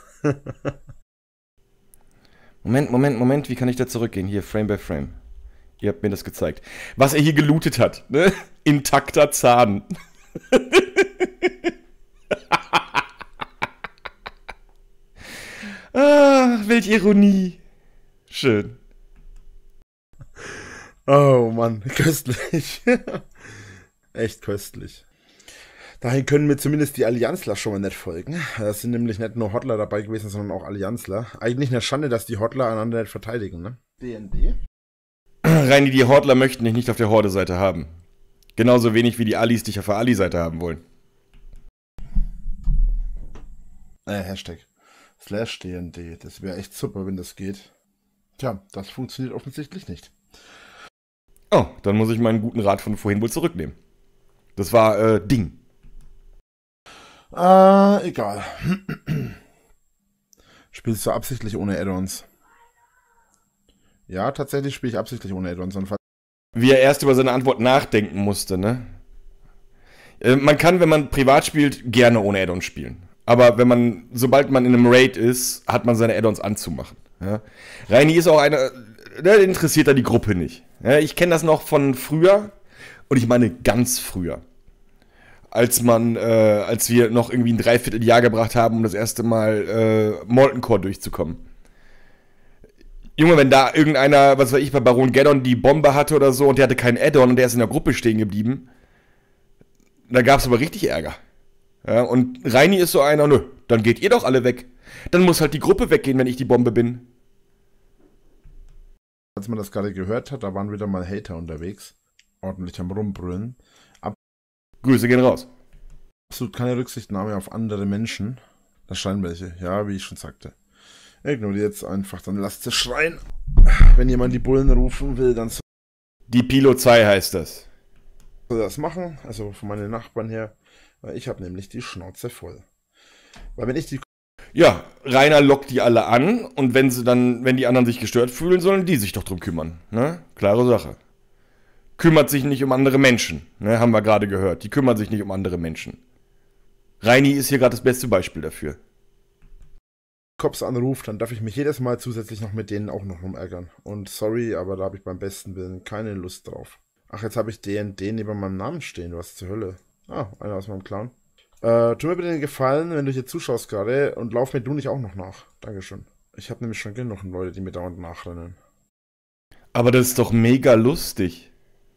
Moment, Moment, Moment, wie kann ich da zurückgehen? Hier, Frame by Frame. Ihr habt mir das gezeigt. Was er hier gelootet hat, ne? Intakter Zahn. Ah, welche Ironie. Schön. Oh Mann, köstlich. Echt köstlich. Dahin können mir zumindest die Allianzler schon mal nicht folgen. Das sind nämlich nicht nur Hotler dabei gewesen, sondern auch Allianzler. Eigentlich eine Schande, dass die Hotler einander nicht verteidigen, ne? D und D? Reini, die Hordler möchten dich nicht auf der Horde-Seite haben. Genauso wenig wie die Allis dich auf der Ali-Seite haben wollen. Äh, Hashtag. Slash D und D. Das wäre echt super, wenn das geht. Tja, das funktioniert offensichtlich nicht. Oh, dann muss ich meinen guten Rat von vorhin wohl zurücknehmen. Das war, äh, Ding. Äh, egal. Spielst du absichtlich ohne Add-ons? Ja, tatsächlich spiele ich absichtlich ohne Add-ons. Wie er erst über seine Antwort nachdenken musste, ne? Äh, man kann, wenn man privat spielt, gerne ohne Add-ons spielen. Aber wenn man, sobald man in einem Raid ist, hat man seine Add-ons anzumachen. Ja? Reini ist auch einer, der interessiert da die Gruppe nicht. Ja, ich kenne das noch von früher, und ich meine ganz früher. Als man, äh, als wir noch irgendwie ein Dreivierteljahr gebracht haben, um das erste Mal äh, Molten Core durchzukommen. Junge, wenn da irgendeiner, was weiß ich, bei Baron Geddon die Bombe hatte oder so und der hatte keinen Add-on und der ist in der Gruppe stehen geblieben, da gab es aber richtig Ärger. Ja, und Reini ist so einer, nö, dann geht ihr doch alle weg. Dann muss halt die Gruppe weggehen, wenn ich die Bombe bin. Als man das gerade gehört hat, da waren wieder mal Hater unterwegs. Ordentlich am Rumbrüllen. Ab Grüße gehen raus. Absolut keine Rücksichtnahme auf andere Menschen. Da schreien welche, ja, wie ich schon sagte. Ignoriert jetzt einfach, dann lasst sie schreien. Wenn jemand die Bullen rufen will, dann soll Die Polizei heißt das. er das machen. Also von meinen Nachbarn her. Weil ich habe nämlich die Schnauze voll. Weil wenn ich die... Ja, Rainer lockt die alle an und wenn sie dann, wenn die anderen sich gestört fühlen, sollen die sich doch drum kümmern. Ne? Klare Sache. Kümmert sich nicht um andere Menschen, ne? Haben wir gerade gehört. Die kümmern sich nicht um andere Menschen. Reini ist hier gerade das beste Beispiel dafür. Cops anruft, dann darf ich mich jedes Mal zusätzlich noch mit denen auch noch rumärgern. Und sorry, aber da habe ich beim besten Willen keine Lust drauf. Ach, jetzt habe ich D und D neben meinem Namen stehen. Was zur Hölle? Ah, einer aus meinem Clan. Äh, tu mir bitte den Gefallen, wenn du hier zuschaust gerade und lauf mir du nicht auch noch nach. Dankeschön. Ich habe nämlich schon genug Leute, die mir dauernd nachrennen. Aber das ist doch mega lustig.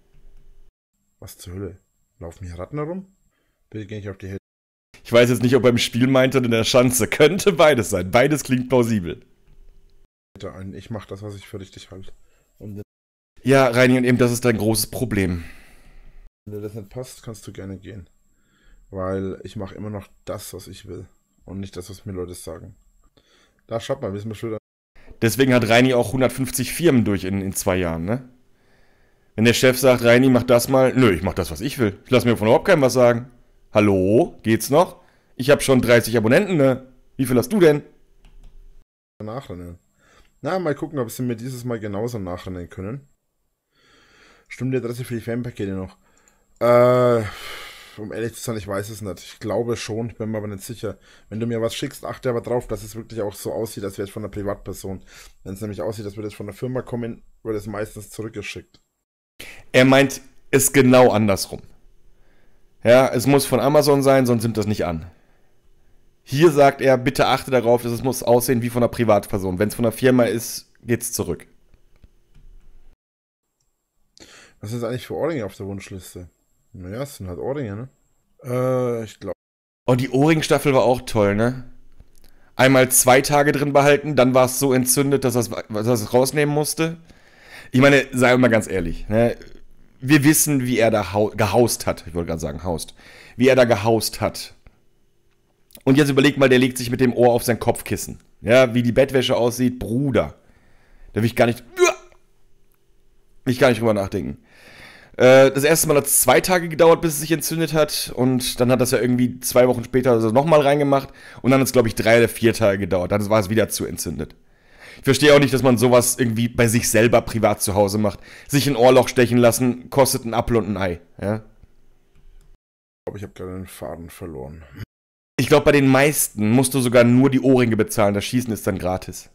Was zur Hölle? Laufen hier Ratten herum? Bitte geh nicht auf die Hälfte Ich weiß jetzt nicht, ob er im Spiel meinte oder in der Schanze. Könnte beides sein. Beides klingt plausibel. ein. Ich mach das, was ich für richtig halte. Und Ja, Reini, und eben das ist dein großes Problem. wenn dir das nicht passt, kannst du gerne gehen. Weil ich mache immer noch das, was ich will. Und nicht das, was mir Leute sagen. Da schaut mal, wissen wir schon. Deswegen hat Reini auch hundertfünfzig Firmen durch in, in zwei Jahren, ne? Wenn der Chef sagt, Reini, mach das mal. Nö, ich mach das, was ich will. Ich lass mir von überhaupt keinem was sagen. Hallo? Geht's noch? Ich habe schon dreißig Abonnenten, ne? Wie viel hast du denn? Nachrennen. Na, mal gucken, ob sie mir dieses Mal genauso nachrennen können. Stimmt die Adresse für die Fanpakete noch? Äh, um ehrlich zu sein, ich weiß es nicht. Ich glaube schon, bin mir aber nicht sicher. Wenn du mir was schickst, achte aber drauf, dass es wirklich auch so aussieht, als wäre es von einer Privatperson. Wenn es nämlich aussieht, als würde es von der Firma kommen, wird es meistens zurückgeschickt. Er meint es genau andersrum. Ja, es muss von Amazon sein, sonst nimmt das nicht an. Hier sagt er, bitte achte darauf, dass es muss aussehen wie von einer Privatperson. Wenn es von einer Firma ist, geht's zurück. Was ist eigentlich für Ohrringe auf der Wunschliste? Naja, es sind halt Ohrringe, ne? Äh, ich glaube. Oh, die Ohrring-Staffel war auch toll, ne? Einmal zwei Tage drin behalten, dann war es so entzündet, dass er es rausnehmen musste. Ich meine, sei mal ganz ehrlich, ne? Wir wissen, wie er da gehaust hat. Ich wollte gerade sagen, haust. Wie er da gehaust hat. Und jetzt überleg mal, der legt sich mit dem Ohr auf sein Kopfkissen. Ja, wie die Bettwäsche aussieht, Bruder. Da will ich gar nicht. Will ich gar nicht drüber nachdenken. Äh, das erste Mal hat es zwei Tage gedauert, bis es sich entzündet hat. Und dann hat das ja irgendwie zwei Wochen später also nochmal reingemacht. Und dann hat es, glaube ich, drei oder vier Tage gedauert. Dann war es wieder zu entzündet. Ich verstehe auch nicht, dass man sowas irgendwie bei sich selber privat zu Hause macht. Sich ein Ohrloch stechen lassen, kostet ein Apfel und ein Ei. Ja? Ich glaube, ich habe gerade den Faden verloren. Ich glaube, bei den meisten musst du sogar nur die Ohrringe bezahlen. Das Schießen ist dann gratis.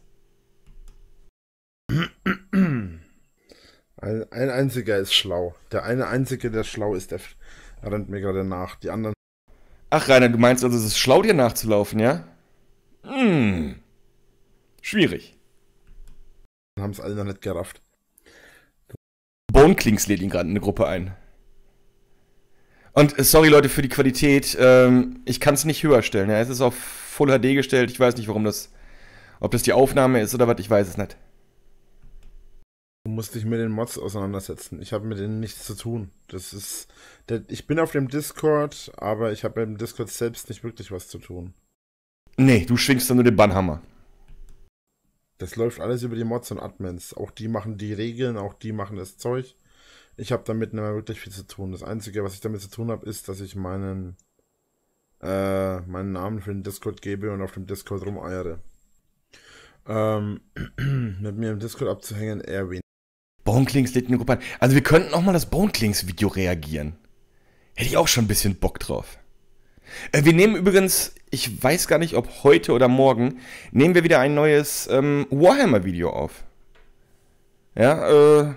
Ein, ein einziger ist schlau. Der eine einzige, der schlau ist, der rennt mir gerade nach. Die anderen. Ach, Rainer, du meinst also, es ist schlau, dir nachzulaufen, ja? Hm. Schwierig. Haben es alle noch nicht gerafft. Boneklinks lädt ihn gerade in eine Gruppe ein. Und äh, sorry Leute für die Qualität, ähm, ich kann es nicht höher stellen. Ja? Es ist auf Full H D gestellt, ich weiß nicht, warum das, ob das die Aufnahme ist oder was, ich weiß es nicht. Du musst dich mit den Mods auseinandersetzen. Ich habe mit denen nichts zu tun. Das ist, der, ich bin auf dem Discord, aber ich habe im Discord selbst nicht wirklich was zu tun. Nee, du schwingst dann nur den Bannhammer. Das läuft alles über die Mods und Admins. Auch die machen die Regeln, auch die machen das Zeug. Ich habe damit nicht mehr wirklich viel zu tun. Das Einzige, was ich damit zu tun habe, ist, dass ich meinen, äh, meinen Namen für den Discord gebe und auf dem Discord rumeiere. Ähm, mit mir im Discord abzuhängen, eher wenig. Boneklinks lädt eine Gruppe ein. Also wir könnten auch mal das Boneklinks-Video reagieren. Hätte ich auch schon ein bisschen Bock drauf. Äh, wir nehmen übrigens, ich weiß gar nicht, ob heute oder morgen, nehmen wir wieder ein neues ähm, Warhammer-Video auf. Ja, äh,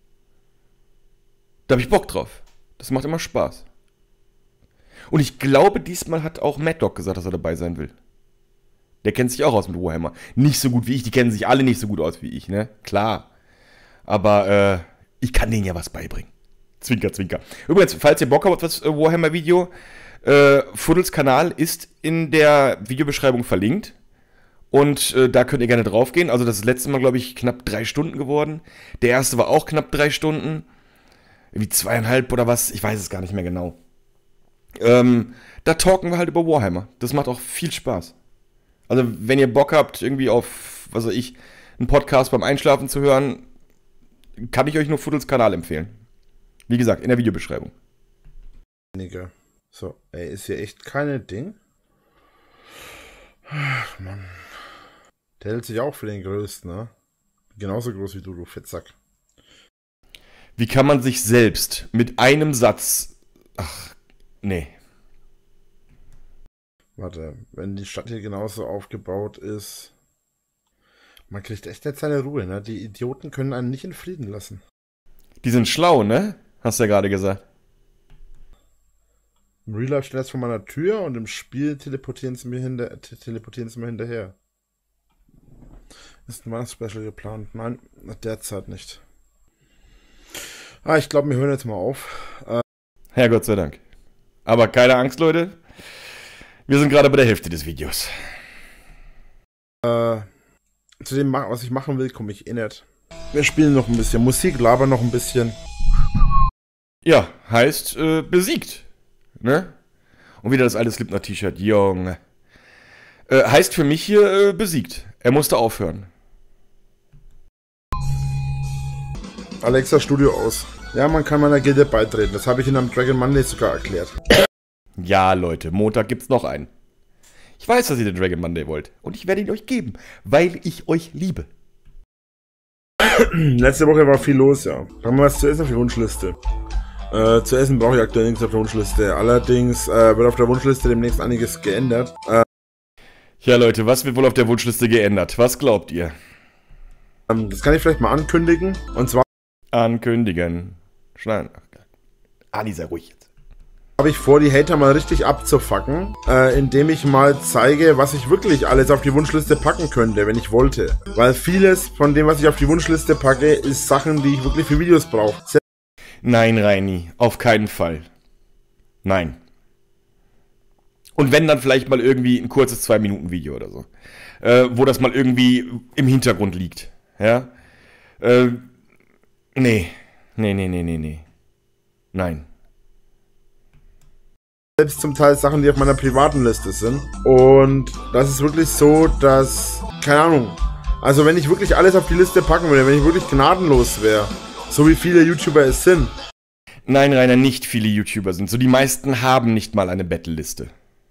da habe ich Bock drauf. Das macht immer Spaß. Und ich glaube, diesmal hat auch Mad Dog gesagt, dass er dabei sein will. Der kennt sich auch aus mit Warhammer. Nicht so gut wie ich, die kennen sich alle nicht so gut aus wie ich, ne? Klar. Aber äh, ich kann denen ja was beibringen. Zwinker, zwinker. Übrigens, falls ihr Bock habt auf das äh, Warhammer-Video, äh, Fuddles Kanal ist in der Videobeschreibung verlinkt. Und äh, da könnt ihr gerne drauf gehen. Also das letzte Mal, glaube ich, knapp drei Stunden geworden. Der erste war auch knapp drei Stunden. Wie zweieinhalb oder was, ich weiß es gar nicht mehr genau. Ähm, da talken wir halt über Warhammer. Das macht auch viel Spaß. Also wenn ihr Bock habt, irgendwie auf, was weiß ich, einen Podcast beim Einschlafen zu hören, kann ich euch nur Fuddles Kanal empfehlen. Wie gesagt, in der Videobeschreibung. So, ey, ist hier echt keine Ding? Ach, Mann. Der hält sich auch für den Größten, ne? Genauso groß wie du, du Fettsack. Wie kann man sich selbst mit einem Satz... Ach, nee. Warte, wenn die Stadt hier genauso aufgebaut ist... Man kriegt echt jetzt seine Ruhe, ne? Die Idioten können einen nicht in Frieden lassen. Die sind schlau, ne? Hast du ja gerade gesagt. Im Real Life steht das vor meiner Tür und im Spiel teleportieren sie mir, hinter, teleportieren sie mir hinterher. Ist ein Weihnachtsspecial geplant? Nein, derzeit nicht. Ah, ich glaube, wir hören jetzt mal auf. Äh, Ja, Gott sei Dank. Aber keine Angst, Leute. Wir sind gerade bei der Hälfte des Videos. äh, zu dem, was ich machen will, komme ich eh nicht. Wir spielen noch ein bisschen Musik, labern noch ein bisschen. Ja, heißt äh, besiegt. Ne? Und wieder das alte Slipknot-T-Shirt. Junge. Äh, heißt für mich hier äh, besiegt. Er musste aufhören. Alexa, Studio aus. Ja, man kann meiner Gilde beitreten. Das habe ich in einem Dragon Monday sogar erklärt. Ja, Leute, Montag gibt's noch einen. Ich weiß, dass ihr den Dragon Monday wollt. Und ich werde ihn euch geben, weil ich euch liebe. Letzte Woche war viel los, ja. Haben wir was zu essen auf die Wunschliste? Äh, zu essen brauche ich aktuell nichts auf der Wunschliste. Allerdings äh, wird auf der Wunschliste demnächst einiges geändert. Äh, Ja, Leute, was wird wohl auf der Wunschliste geändert? Was glaubt ihr? ähm, das kann ich vielleicht mal ankündigen. Und zwar Ankündigen. Schneiden. Ali, sei ruhig jetzt. habe ich vor, die Hater mal richtig abzufacken, äh, indem ich mal zeige, was ich wirklich alles auf die Wunschliste packen könnte, wenn ich wollte. Weil vieles von dem, was ich auf die Wunschliste packe, ist Sachen, die ich wirklich für Videos brauche. Nein, Reini, auf keinen Fall. Nein. Und wenn, dann vielleicht mal irgendwie ein kurzes zwei Minuten Video oder so. Äh, wo das mal irgendwie im Hintergrund liegt. Ja? Äh, nee. Nee, nee, nee, nee, nee. Nein. Selbst zum Teil Sachen, die auf meiner privaten Liste sind. Und das ist wirklich so, dass, keine Ahnung, also wenn ich wirklich alles auf die Liste packen würde, wenn ich wirklich gnadenlos wäre, so wie viele YouTuber es sind. Nein, Rainer, nicht viele YouTuber sind so. Die meisten haben nicht mal eine Battle-Liste.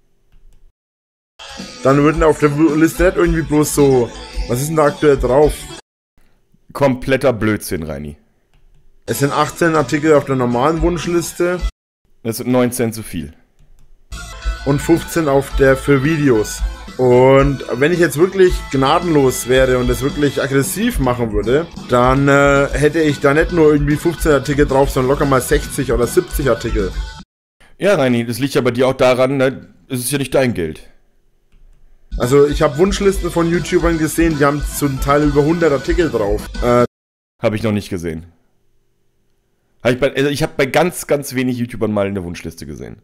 Dann würden auf der Liste nicht irgendwie bloß so, was ist denn da aktuell drauf? Kompletter Blödsinn, Reini. Es sind achtzehn Artikel auf der normalen Wunschliste. Das sind neunzehn zu viel. Und fünfzehn auf der für Videos. Und wenn ich jetzt wirklich gnadenlos wäre und das wirklich aggressiv machen würde, dann äh, hätte ich da nicht nur irgendwie fünfzehn Artikel drauf, sondern locker mal sechzig oder siebzig Artikel. Ja, Reini, das liegt ja bei dir auch daran, ne, es ist ja nicht dein Geld. Also ich habe Wunschlisten von YouTubern gesehen, die haben zum Teil über hundert Artikel drauf. Äh, Habe ich noch nicht gesehen. Hab ich bei, also ich habe bei ganz, ganz wenig YouTubern mal in der Wunschliste gesehen.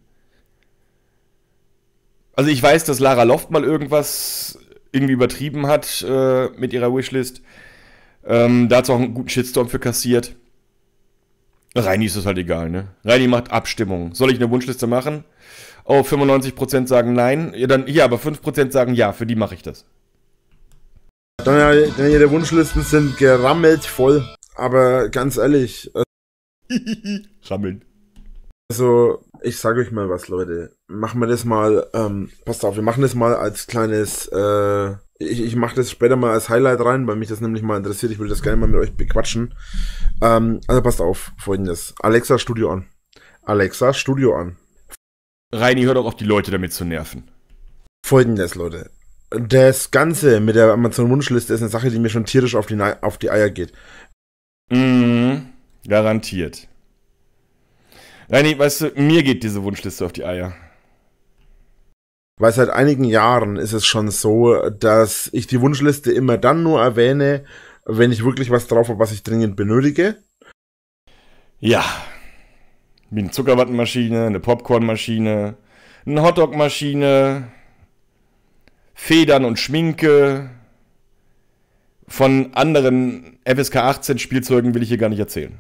Also ich weiß, dass Lara Loft mal irgendwas irgendwie übertrieben hat äh, mit ihrer Wishlist. Ähm, da hat es auch einen guten Shitstorm für kassiert. Reini ist das halt egal, ne? Reini macht Abstimmung. Soll ich eine Wunschliste machen? Oh, fünfundneunzig Prozent sagen nein. Ja, dann, ja, aber fünf Prozent sagen ja, für die mache ich das. Dann ja, ihre Wunschlisten sind gerammelt voll. Aber ganz ehrlich, Rammeln. also ich sage euch mal was, Leute. Machen wir das mal, ähm, passt auf, wir machen das mal als kleines, äh, ich, ich mache das später mal als Highlight rein, weil mich das nämlich mal interessiert. Ich will das gerne mal mit euch bequatschen. Ähm, also passt auf, folgendes. Alexa, Studio an. Alexa, Studio an. Reini, hör doch auf, die Leute damit zu nerven. Folgendes, Leute. Das Ganze mit der Amazon-Wunschliste ist eine Sache, die mir schon tierisch auf die, auf die Eier geht. Mhm, garantiert. Reini, weißt du, mir geht diese Wunschliste auf die Eier. Weil seit einigen Jahren ist es schon so, dass ich die Wunschliste immer dann nur erwähne, wenn ich wirklich was drauf habe, was ich dringend benötige. Ja. Wie eine Zuckerwattenmaschine, eine Popcornmaschine, eine Hotdogmaschine, Federn und Schminke. Von anderen F S K achtzehn Spielzeugen will ich hier gar nicht erzählen.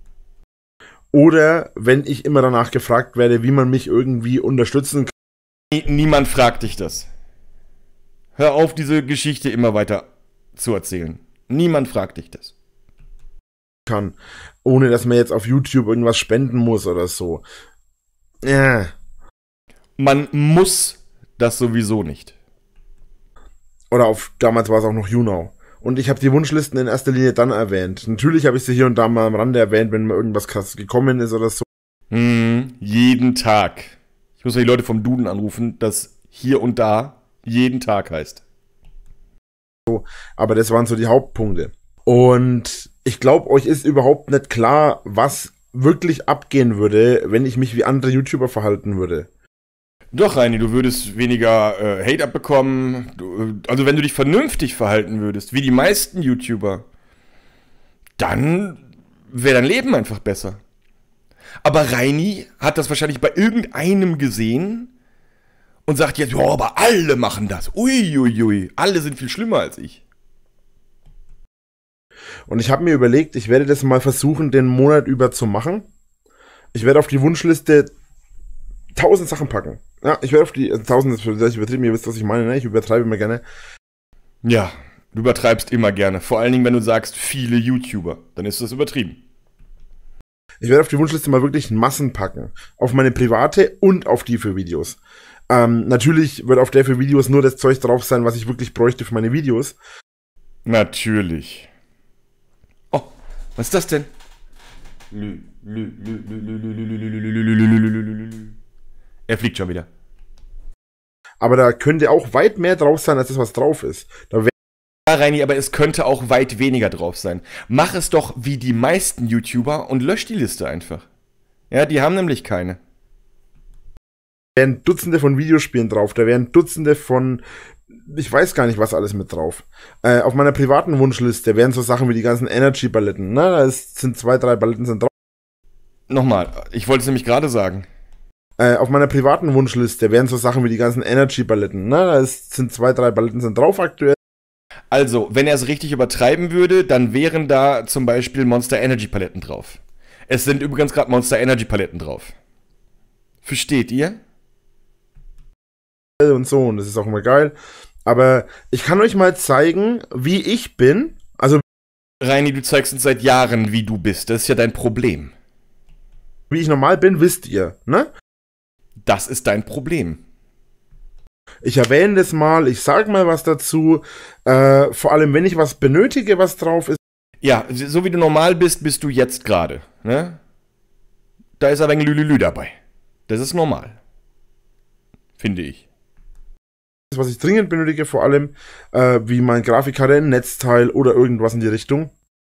Oder wenn ich immer danach gefragt werde, wie man mich irgendwie unterstützen kann. Niemand fragt dich das. Hör auf, diese Geschichte immer weiter zu erzählen. Niemand fragt dich das. Kann, ohne dass man jetzt auf YouTube irgendwas spenden muss oder so. Ja. Man muss das sowieso nicht. Oder auf, damals war es auch noch YouNow. Und ich habe die Wunschlisten in erster Linie dann erwähnt. Natürlich habe ich sie hier und da mal am Rande erwähnt, wenn mir irgendwas krass gekommen ist oder so. Mm, jeden Tag. Ich muss mal die Leute vom Duden anrufen, dass hier und da jeden Tag heißt. So, aber das waren so die Hauptpunkte. Und ich glaube, euch ist überhaupt nicht klar, was wirklich abgehen würde, wenn ich mich wie andere YouTuber verhalten würde. Doch, Reini, du würdest weniger äh, Hate abbekommen. Du, also wenn du dich vernünftig verhalten würdest, wie die meisten YouTuber, dann wäre dein Leben einfach besser. Aber Reini hat das wahrscheinlich bei irgendeinem gesehen und sagt jetzt, ja, aber alle machen das. Uiuiui, ui, ui. Alle sind viel schlimmer als ich. Und ich habe mir überlegt, ich werde das mal versuchen, den Monat über zu machen. Ich werde auf die Wunschliste tausend Sachen packen. Ja, ich werde auf die, also tausend ist vielleicht übertrieben, ihr wisst, was ich meine, ne? Ich übertreibe immer gerne. Ja, du übertreibst immer gerne. Vor allen Dingen, wenn du sagst, viele YouTuber. Dann ist das übertrieben. Ich werde auf die Wunschliste mal wirklich Massen packen. Auf meine private und auf die für Videos. Ähm, natürlich wird auf der für Videos nur das Zeug drauf sein, was ich wirklich bräuchte für meine Videos. Natürlich. Oh, was ist das denn? Lü, lü, lü, lü, lü, lü, lü, lü, lü, lü, lü, lü, lü, lü, lü. Er fliegt schon wieder. Aber da könnte auch weit mehr drauf sein, als das, was drauf ist. Da wär Ja, Reini, aber es könnte auch weit weniger drauf sein. Mach es doch wie die meisten YouTuber und lösch die Liste einfach. Ja, die haben nämlich keine. Da wären Dutzende von Videospielen drauf, da wären Dutzende von, ich weiß gar nicht, was alles mit drauf. Äh, auf meiner privaten Wunschliste wären so Sachen wie die ganzen Energy-Balletten. Ne? Da ist, sind zwei, drei Balletten sind drauf. Nochmal, ich wollte es nämlich gerade sagen. Äh, auf meiner privaten Wunschliste wären so Sachen wie die ganzen Energy-Balletten. Ne? Da ist, sind zwei, drei Balletten sind drauf aktuell. Also, wenn er es richtig übertreiben würde, dann wären da zum Beispiel Monster Energy Paletten drauf. Es sind übrigens gerade Monster Energy Paletten drauf. Versteht ihr? Und so, und das ist auch immer geil. Aber ich kann euch mal zeigen, wie ich bin. Also, Reini, du zeigst uns seit Jahren, wie du bist. Das ist ja dein Problem. wie ich normal bin, wisst ihr, ne? Das ist dein Problem. Ich erwähne das mal, ich sage mal was dazu. Äh, vor allem, wenn ich was benötige, was drauf ist. Ja, so wie du normal bist, bist du jetzt gerade. Ne? Da ist aber ein Lülülü dabei. Das ist normal. Finde ich. Was ich dringend benötige, vor allem, äh, wie mein Grafikkarte, ein Netzteil oder irgendwas in die Richtung.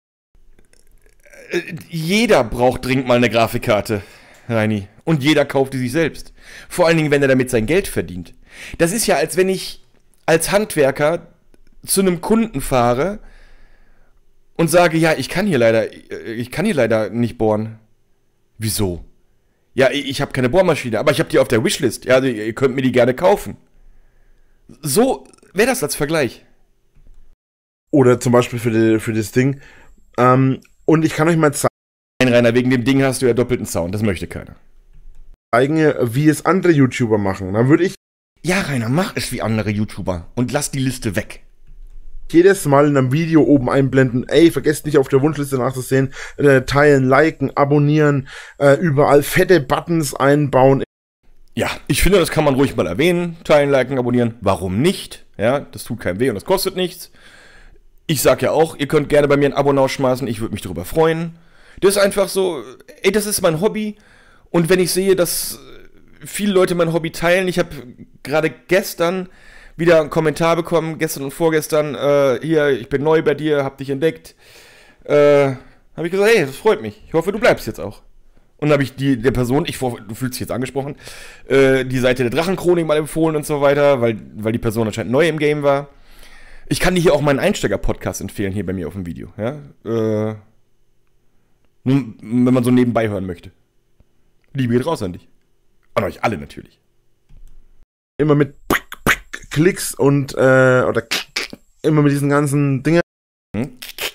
Äh, jeder braucht dringend mal eine Grafikkarte, Reini. Und jeder kauft die sich selbst. Vor allen Dingen, wenn er damit sein Geld verdient. Das ist ja, als wenn ich als Handwerker zu einem Kunden fahre und sage, ja, ich kann hier leider, ich kann hier leider nicht bohren. Wieso? Ja, ich, ich habe keine Bohrmaschine, aber ich habe die auf der Wishlist. Ja, also ihr könnt mir die gerne kaufen. So wäre das als Vergleich. Oder zum Beispiel für, die, für das Ding. Ähm, und ich kann euch mal Nein, Rainer, wegen dem Ding hast du ja doppelten Sound. Das möchte keiner. zeigen, wie es andere YouTuber machen. Dann würde ich Ja, Rainer, mach es wie andere YouTuber und lass die Liste weg. jedes Mal in einem Video oben einblenden, ey, vergesst nicht auf der Wunschliste nachzusehen, äh, teilen, liken, abonnieren, äh, überall fette Buttons einbauen. Ja, ich finde, das kann man ruhig mal erwähnen. Teilen, liken, abonnieren. Warum nicht? Ja, das tut keinem weh und das kostet nichts. Ich sag ja auch, ihr könnt gerne bei mir ein Abo rausschmeißen. Ich würde mich darüber freuen. Das ist einfach so, ey, das ist mein Hobby. Und wenn ich sehe, dass viele Leute mein Hobby teilen, ich habe gerade gestern wieder einen Kommentar bekommen, gestern und vorgestern, äh, hier, ich bin neu bei dir, hab dich entdeckt. Äh, habe ich gesagt, hey, das freut mich. Ich hoffe, du bleibst jetzt auch. Und dann habe ich die, der Person, ich, du fühlst dich jetzt angesprochen, äh, die Seite der Drachenchronik mal empfohlen und so weiter, weil, weil die Person anscheinend neu im Game war. Ich kann dir hier auch meinen Einsteiger-Podcast empfehlen, hier bei mir auf dem Video. Ja? Äh, nur, wenn man so nebenbei hören möchte. Liebe geht raus an dich. An euch alle natürlich. Immer mit Klicks und, äh, oder immer mit diesen ganzen Dingen. Hm?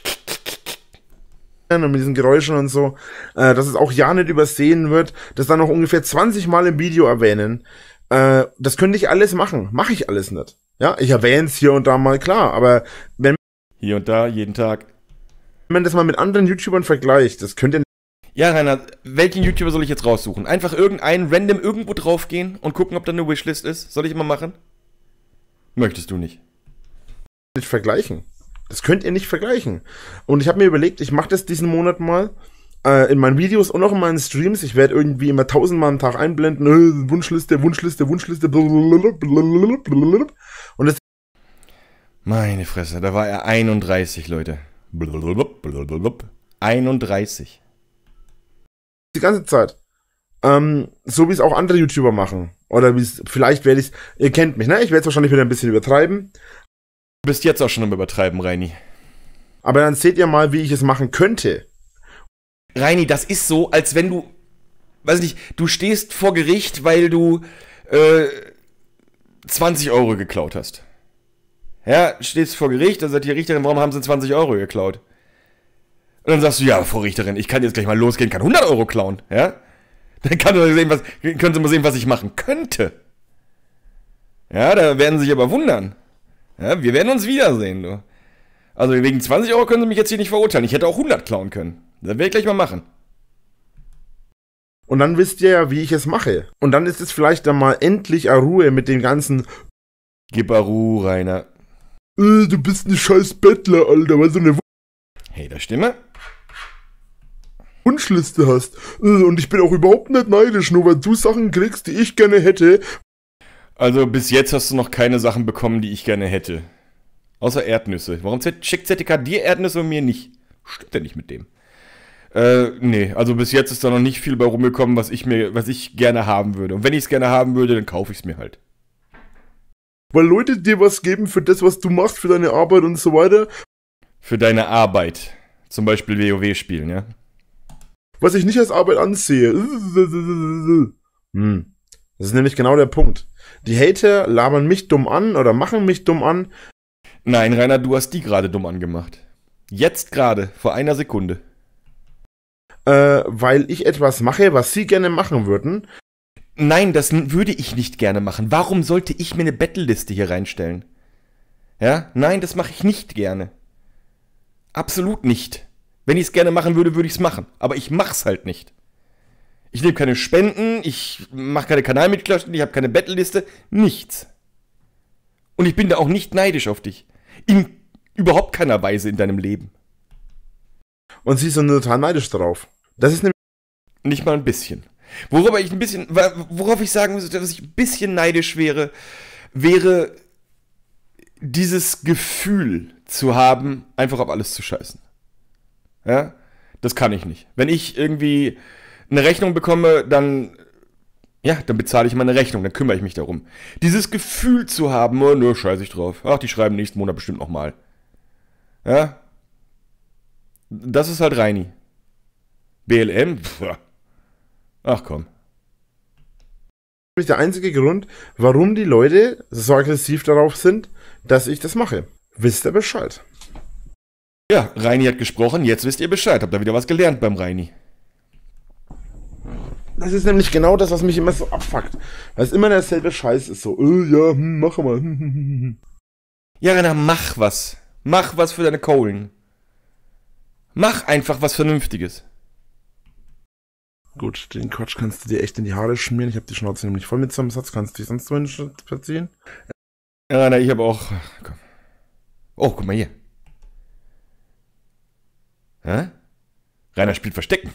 Und mit diesen Geräuschen und so, äh, dass es auch ja nicht übersehen wird, das dann noch ungefähr zwanzig Mal im Video erwähnen. Äh, das könnte ich alles machen. Mache ich alles nicht. Ja, ich erwähne es hier und da mal, klar, aber wenn Hier und da, jeden Tag. man das mal mit anderen YouTubern vergleicht, das könnte Ja, Rainer, welchen YouTuber soll ich jetzt raussuchen? Einfach irgendeinen random irgendwo draufgehen und gucken, ob da eine Wishlist ist? Soll ich immer machen? Möchtest du nicht? nicht vergleichen. Das könnt ihr nicht vergleichen. Und ich habe mir überlegt, ich mache das diesen Monat mal äh, in meinen Videos und auch in meinen Streams. Ich werde irgendwie immer tausendmal am Tag einblenden, äh, Wunschliste, Wunschliste, Wunschliste, blablabla. Und das Meine Fresse, da war er einunddreißig, Leute. Blablabla. einunddreißig. die ganze Zeit. Ähm, so wie es auch andere YouTuber machen. Oder wie es, vielleicht werde ich es, ihr kennt mich, ne? Ich werde es wahrscheinlich wieder ein bisschen übertreiben. Du bist jetzt auch schon am Übertreiben, Reini. Aber dann seht ihr mal, wie ich es machen könnte. Reini, das ist so, als wenn du, weiß nicht, du stehst vor Gericht, weil du äh, zwanzig Euro geklaut hast. Ja, stehst vor Gericht, dann sagt die Richterin, warum haben sie zwanzig Euro geklaut? Und dann sagst du, ja, Frau Richterin, ich kann jetzt gleich mal losgehen, kann hundert Euro klauen, ja? Dann kann sie sehen, was, können sie mal sehen, was ich machen könnte. Ja, da werden sie sich aber wundern. Ja, wir werden uns wiedersehen, du. Also wegen zwanzig Euro können sie mich jetzt hier nicht verurteilen. Ich hätte auch hundert klauen können. Das werde ich gleich mal machen. Und dann wisst ihr ja, wie ich es mache. Und dann ist es vielleicht dann mal endlich a Ruhe mit dem ganzen Gib Ruhe, Rainer. äh, du bist ein scheiß Bettler, Alter, weil du eine Hey, da Stimme? Wunschliste hast. Äh, und ich bin auch überhaupt nicht neidisch, nur weil du Sachen kriegst, die ich gerne hätte. Also bis jetzt hast du noch keine Sachen bekommen, die ich gerne hätte. Außer Erdnüsse. Warum Z- schickt Z T K dir Erdnüsse und mir nicht? Stimmt ja nicht mit dem. Äh, nee, also bis jetzt ist da noch nicht viel bei rumgekommen, was ich mir, was ich gerne haben würde. Und wenn ich es gerne haben würde, dann kaufe ich es mir halt. Weil Leute dir was geben für das, was du machst, für deine Arbeit und so weiter. Für deine Arbeit. Zum Beispiel WoW spielen, ja? Was ich nicht als Arbeit ansehe. Hm. Das ist nämlich genau der Punkt. Die Hater labern mich dumm an oder machen mich dumm an. Nein, Rainer, du hast die gerade dumm angemacht. Jetzt gerade, vor einer Sekunde. Äh, weil ich etwas mache, was sie gerne machen würden. Nein, das n- würde ich nicht gerne machen. Warum sollte ich mir eine Battle-Liste hier reinstellen? Ja? Nein, das mache ich nicht gerne. Absolut nicht. Wenn ich es gerne machen würde, würde ich es machen. Aber ich mach's halt nicht. Ich nehme keine Spenden, ich mache keine Kanalmitgliedschaften, ich habe keine Battle-Liste, nichts. Und ich bin da auch nicht neidisch auf dich. In überhaupt keiner Weise in deinem Leben. Und sie sind total neidisch drauf. Das ist nämlich Nicht mal ein bisschen. Worüber ich ein bisschen, worauf ich sagen muss, dass ich ein bisschen neidisch wäre, wäre dieses Gefühl zu haben, einfach auf alles zu scheißen. Ja? Das kann ich nicht. Wenn ich irgendwie eine Rechnung bekomme, dann, ja, dann bezahle ich meine Rechnung, dann kümmere ich mich darum. Dieses Gefühl zu haben, oh, nö, scheiße ich drauf. Ach, die schreiben nächsten Monat bestimmt nochmal. Ja? Das ist halt Reini. B L M, pff, Ach komm. Das ist der einzige Grund, warum die Leute so aggressiv darauf sind, dass ich das mache. Wisst ihr Bescheid? Ja, Reini hat gesprochen, jetzt wisst ihr Bescheid. Habt ihr wieder was gelernt beim Reini? Das ist nämlich genau das, was mich immer so abfuckt. Weil es immer derselbe Scheiß ist. So, äh, ja, hm, mach mal. Hm, hm, hm. Ja, Rainer, mach was. Mach was für deine Kohlen. Mach einfach was Vernünftiges. Gut, den Quatsch kannst du dir echt in die Haare schmieren. Ich habe die Schnauze nämlich voll mit so einem Satz. Kannst du dich sonst wohin verziehen? Ja, Rainer, ich habe auch... Komm. Oh, guck mal hier. Hä? Rainer spielt Verstecken.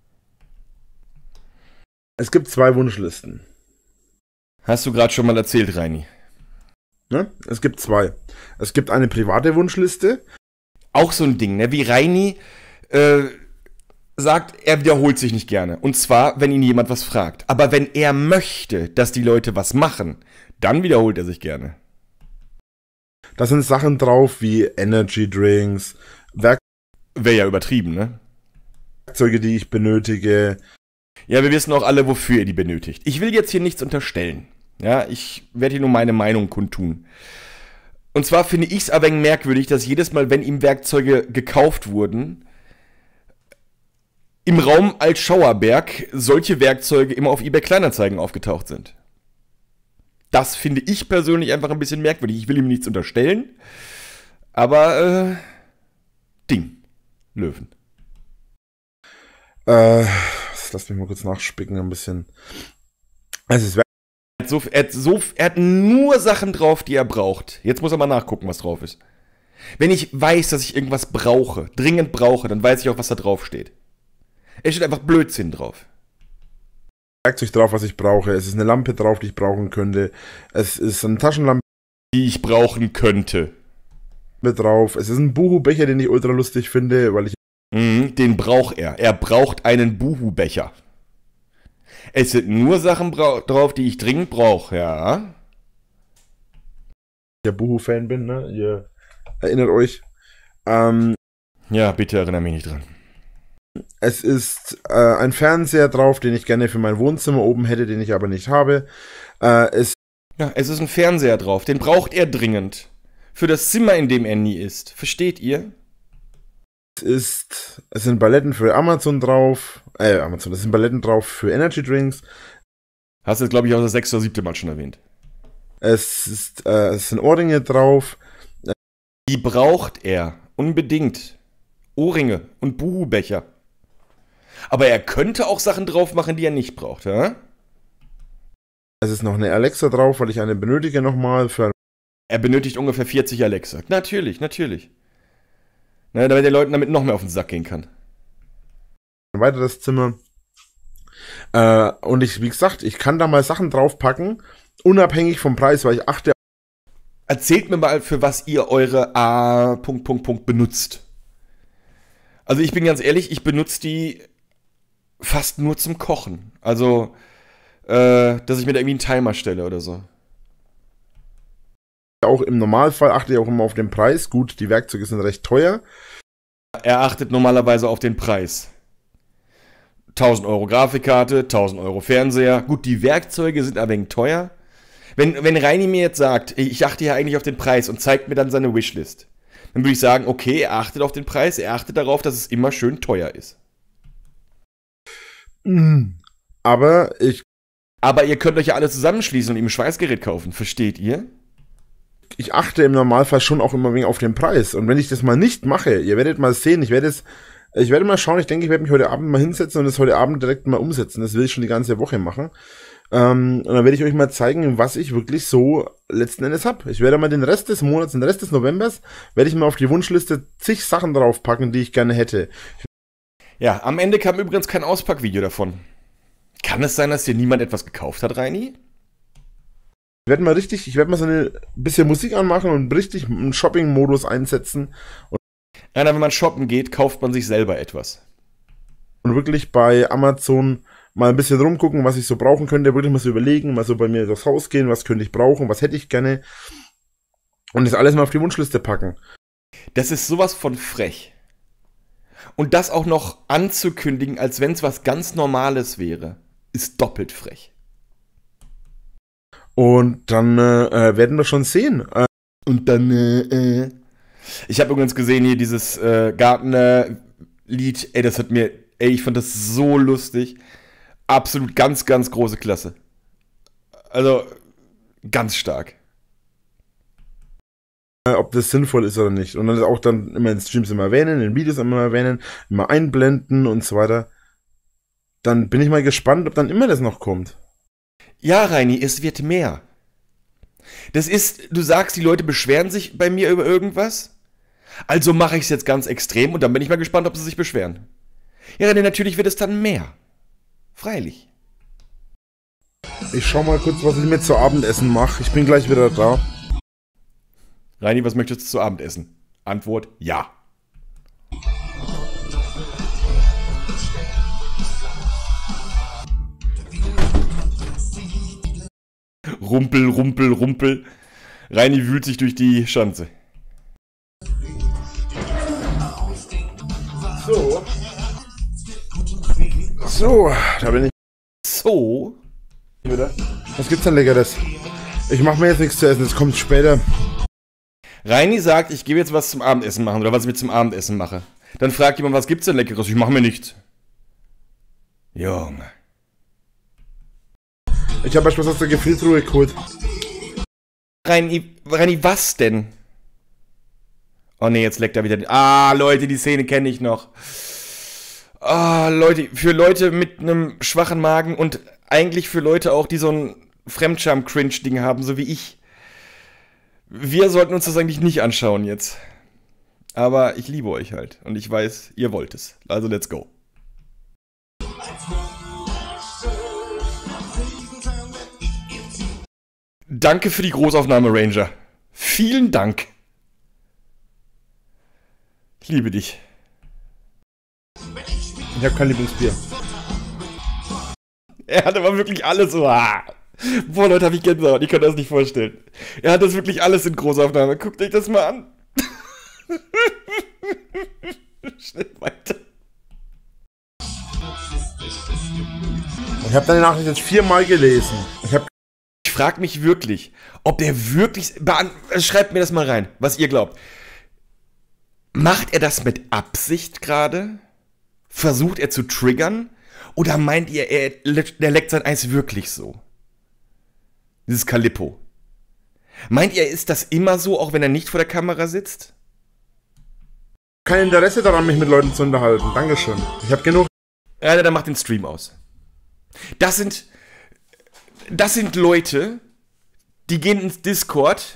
Es gibt zwei Wunschlisten. Hast du gerade schon mal erzählt, Reini. Ne? Es gibt zwei. Es gibt eine private Wunschliste. Auch so ein Ding, ne? Wie Reini äh, sagt, er wiederholt sich nicht gerne. Und zwar, wenn ihn jemand was fragt. Aber wenn er möchte, dass die Leute was machen, dann wiederholt er sich gerne. Da sind Sachen drauf wie Energy Drinks, Wäre ja übertrieben, ne? Werkzeuge, die ich benötige. Ja, wir wissen auch alle, wofür ihr die benötigt. Ich will jetzt hier nichts unterstellen. Ja, ich werde hier nur meine Meinung kundtun. Und zwar finde ich es aber merkwürdig, dass jedes Mal, wenn ihm Werkzeuge gekauft wurden, im Raum Altschauerberg solche Werkzeuge immer auf eBay Kleinanzeigen aufgetaucht sind. Das finde ich persönlich einfach ein bisschen merkwürdig. Ich will ihm nichts unterstellen, aber äh, Ding, Löwen. Äh, lass mich mal kurz nachspicken ein bisschen. Also es wäre Er hat, so, er, hat so, er hat nur Sachen drauf, die er braucht. Jetzt muss er mal nachgucken, was drauf ist. Wenn ich weiß, dass ich irgendwas brauche, dringend brauche, dann weiß ich auch, was da drauf steht. Es steht einfach Blödsinn drauf. Werkzeug drauf, was ich brauche. Es ist eine Lampe drauf, die ich brauchen könnte. Es ist eine Taschenlampe, Die ich brauchen könnte. drauf. Es ist ein Buhu-Becher, den ich ultra lustig finde, weil ich Mhm, den braucht er. Er braucht einen Buhu-Becher. Es sind nur Sachen drauf, die ich dringend brauche, ja. der Buhu-Fan bin, ne? Ihr erinnert euch. Ähm, Ja, bitte erinnere mich nicht dran. es ist äh, ein Fernseher drauf, den ich gerne für mein Wohnzimmer oben hätte, den ich aber nicht habe. Äh, es Ja, es ist ein Fernseher drauf. Den braucht er dringend. Für das Zimmer, in dem er nie ist. Versteht ihr? ist, es sind Paletten für Amazon drauf. Äh, Amazon, es sind Paletten drauf für Energy Drinks. Hast du, glaube ich, auch das sechste oder siebte Mal schon erwähnt. Es ist, äh, es sind Ohrringe drauf. Die braucht er. Unbedingt. Ohrringe und Buhu-Becher. Aber er könnte auch Sachen drauf machen, die er nicht braucht, ja? Es ist noch eine Alexa drauf, weil ich eine benötige nochmal für Er benötigt ungefähr vierzig Alexa. Natürlich, natürlich. Na, damit der Leuten damit noch mehr auf den Sack gehen kann. ein weiteres Zimmer. Äh, und ich, wie gesagt, ich kann da mal Sachen draufpacken, unabhängig vom Preis, weil ich achte. Erzählt mir mal, für was ihr eure A... Punkt, Punkt, Punkt benutzt. Also ich bin ganz ehrlich, ich benutze die fast nur zum Kochen. Also, äh, dass ich mir da irgendwie einen Timer stelle oder so. Auch im Normalfall achte ich auch immer auf den Preis. Gut, die Werkzeuge sind recht teuer. Er achtet normalerweise auf den Preis. tausend Euro Grafikkarte, tausend Euro Fernseher. Gut, die Werkzeuge sind ein wenig teuer. Wenn, wenn Reini mir jetzt sagt, ich achte ja eigentlich auf den Preis und zeigt mir dann seine Wishlist, dann würde ich sagen, okay, er achtet auf den Preis, er achtet darauf, dass es immer schön teuer ist. Aber ich, Aber ihr könnt euch ja alle zusammenschließen und ihm ein Schweißgerät kaufen, versteht ihr? ich achte im Normalfall schon auch immer wegen auf den Preis. Und wenn ich das mal nicht mache, ihr werdet mal sehen, ich werde es, ich werde mal schauen, ich denke, ich werde mich heute Abend mal hinsetzen und das heute Abend direkt mal umsetzen. Das will ich schon die ganze Woche machen. Ähm, und dann werde ich euch mal zeigen, was ich wirklich so letzten Endes habe. Ich werde mal den Rest des Monats, den Rest des Novembers, werde ich mal auf die Wunschliste zig Sachen draufpacken, die ich gerne hätte. Ja, am Ende kam übrigens kein Auspackvideo davon. Kann es sein, dass dir niemand etwas gekauft hat, Reini? Ich werde mal richtig, ich werde mal so eine bisschen Musik anmachen und richtig einen Shopping-Modus einsetzen. Und Ja, wenn man shoppen geht, kauft man sich selber etwas. und wirklich bei Amazon mal ein bisschen rumgucken, was ich so brauchen könnte, wirklich mal so überlegen, mal so bei mir durchs Haus gehen, was könnte ich brauchen, was hätte ich gerne und das alles mal auf die Wunschliste packen. Das ist sowas von frech. Und das auch noch anzukündigen, als wenn es was ganz Normales wäre. ist doppelt frech. Und dann äh, werden wir schon sehen. Äh, Und dann, äh, äh. Ich habe übrigens gesehen hier dieses äh, Gartner-Lied. Ey, das hat mir, ey, ich fand das so lustig. Absolut ganz, ganz große Klasse. Also, ganz stark. ob das sinnvoll ist oder nicht. Und dann auch dann immer in Streams immer erwähnen, in Videos immer erwähnen, immer einblenden und so weiter. Dann bin ich mal gespannt, ob dann immer das noch kommt. Ja, Reini, es wird mehr. Das ist, du sagst, die Leute beschweren sich bei mir über irgendwas. Also mache ich es jetzt ganz extrem und dann bin ich mal gespannt, ob sie sich beschweren. Ja, Reini, natürlich wird es dann mehr. Freilich. Ich schau mal kurz, was ich mir zu Abendessen mache. Ich bin gleich wieder da. Reini, was möchtest du zu Abend essen? Antwort, ja. Rumpel, rumpel, rumpel. Reini wühlt sich durch die Schanze. So. So, da bin ich So? wieder. Was gibt's denn Leckeres? Ich mache mir jetzt nichts zu essen, es kommt später. Reini sagt, ich gebe jetzt was zum Abendessen machen oder was ich mir zum Abendessen mache. Dann fragt jemand, was gibt's denn Leckeres? Ich mache mir nichts. Junge. Ich habe etwas aus der Gefriertruhe geholt. Reini, Reini, was denn? Oh ne, jetzt leckt er wieder. Ah, Leute, die Szene kenne ich noch. Ah, Leute, für Leute mit einem schwachen Magen und eigentlich für Leute auch, die so ein Fremdscham-Cringe-Ding haben, so wie ich. Wir sollten uns das eigentlich nicht anschauen jetzt. Aber ich liebe euch halt. Und ich weiß, ihr wollt es. Also let's go. Danke für die Großaufnahme, Ranger. Vielen Dank. Ich liebe dich. Ich habe kein Lieblingsbier. Er hat aber wirklich alles so. Ah. Boah, Leute, hab ich Gänsehaut. Ich kann das nicht vorstellen. Er hat das wirklich alles in Großaufnahme. Guckt euch das mal an. Schnell weiter. Ich habe deine Nachricht jetzt viermal gelesen. Ich habe Ich frage mich wirklich, ob der wirklich... Schreibt mir das mal rein, was ihr glaubt. Macht er das mit Absicht gerade? Versucht er zu triggern? Oder meint ihr, er, der leckt sein Eis wirklich so? Dieses Calippo. Meint ihr, ist das immer so, auch wenn er nicht vor der Kamera sitzt? kein Interesse daran, mich mit Leuten zu unterhalten. Dankeschön. Ich habe genug. Ja, dann macht den Stream aus. Das sind... Das sind Leute, die gehen ins Discord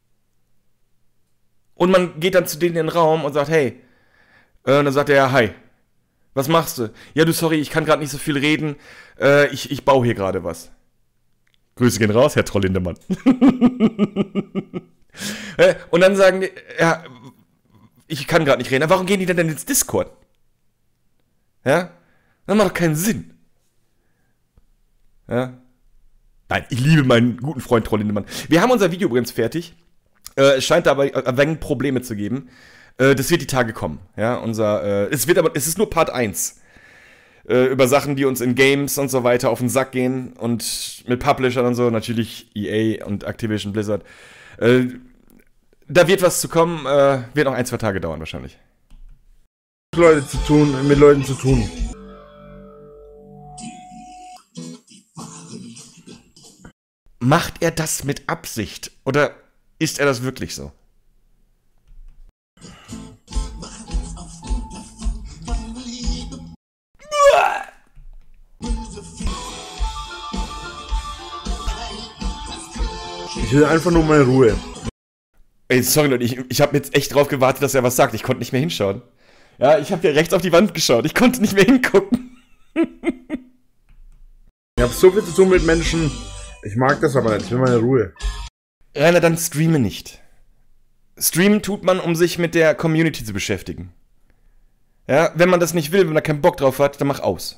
und man geht dann zu denen in den Raum und sagt, hey, äh, und dann sagt er, ja, hi, was machst du? Ja, du, sorry, ich kann gerade nicht so viel reden, äh, ich, ich baue hier gerade was. Grüße gehen raus, Herr Trolllindemann. äh, und dann sagen die, ja, ich kann gerade nicht reden, aber warum gehen die denn, denn ins Discord? Ja, das macht doch keinen Sinn. Ja. Nein, ich liebe meinen guten Freund Trolllindemann. Wir haben unser Video übrigens fertig. Äh, es scheint aber ein wenig Probleme zu geben. Äh, das wird die Tage kommen. Ja, unser, äh, es wird aber, es ist nur Part eins. Äh, über Sachen, die uns in Games und so weiter auf den Sack gehen. Und mit Publishern und so, natürlich E A und Activision Blizzard. Äh, da wird was zu kommen, äh, wird noch ein, zwei Tage dauern wahrscheinlich. Leute zu tun, mit Leuten zu tun. Macht er das mit Absicht? Oder ist er das wirklich so? Ich will einfach nur meine Ruhe. Ey, sorry Leute, ich, ich habe jetzt echt drauf gewartet, dass er was sagt. Ich konnte nicht mehr hinschauen. Ja, ich habe hier rechts auf die Wand geschaut. Ich konnte nicht mehr hingucken. Ich habe so viel zu tun mit Menschen. Ich mag das aber nicht. Ich will meine Ruhe. Rainer, dann streame nicht. Streamen tut man, um sich mit der Community zu beschäftigen. Ja, wenn man das nicht will, wenn man da keinen Bock drauf hat, dann mach aus.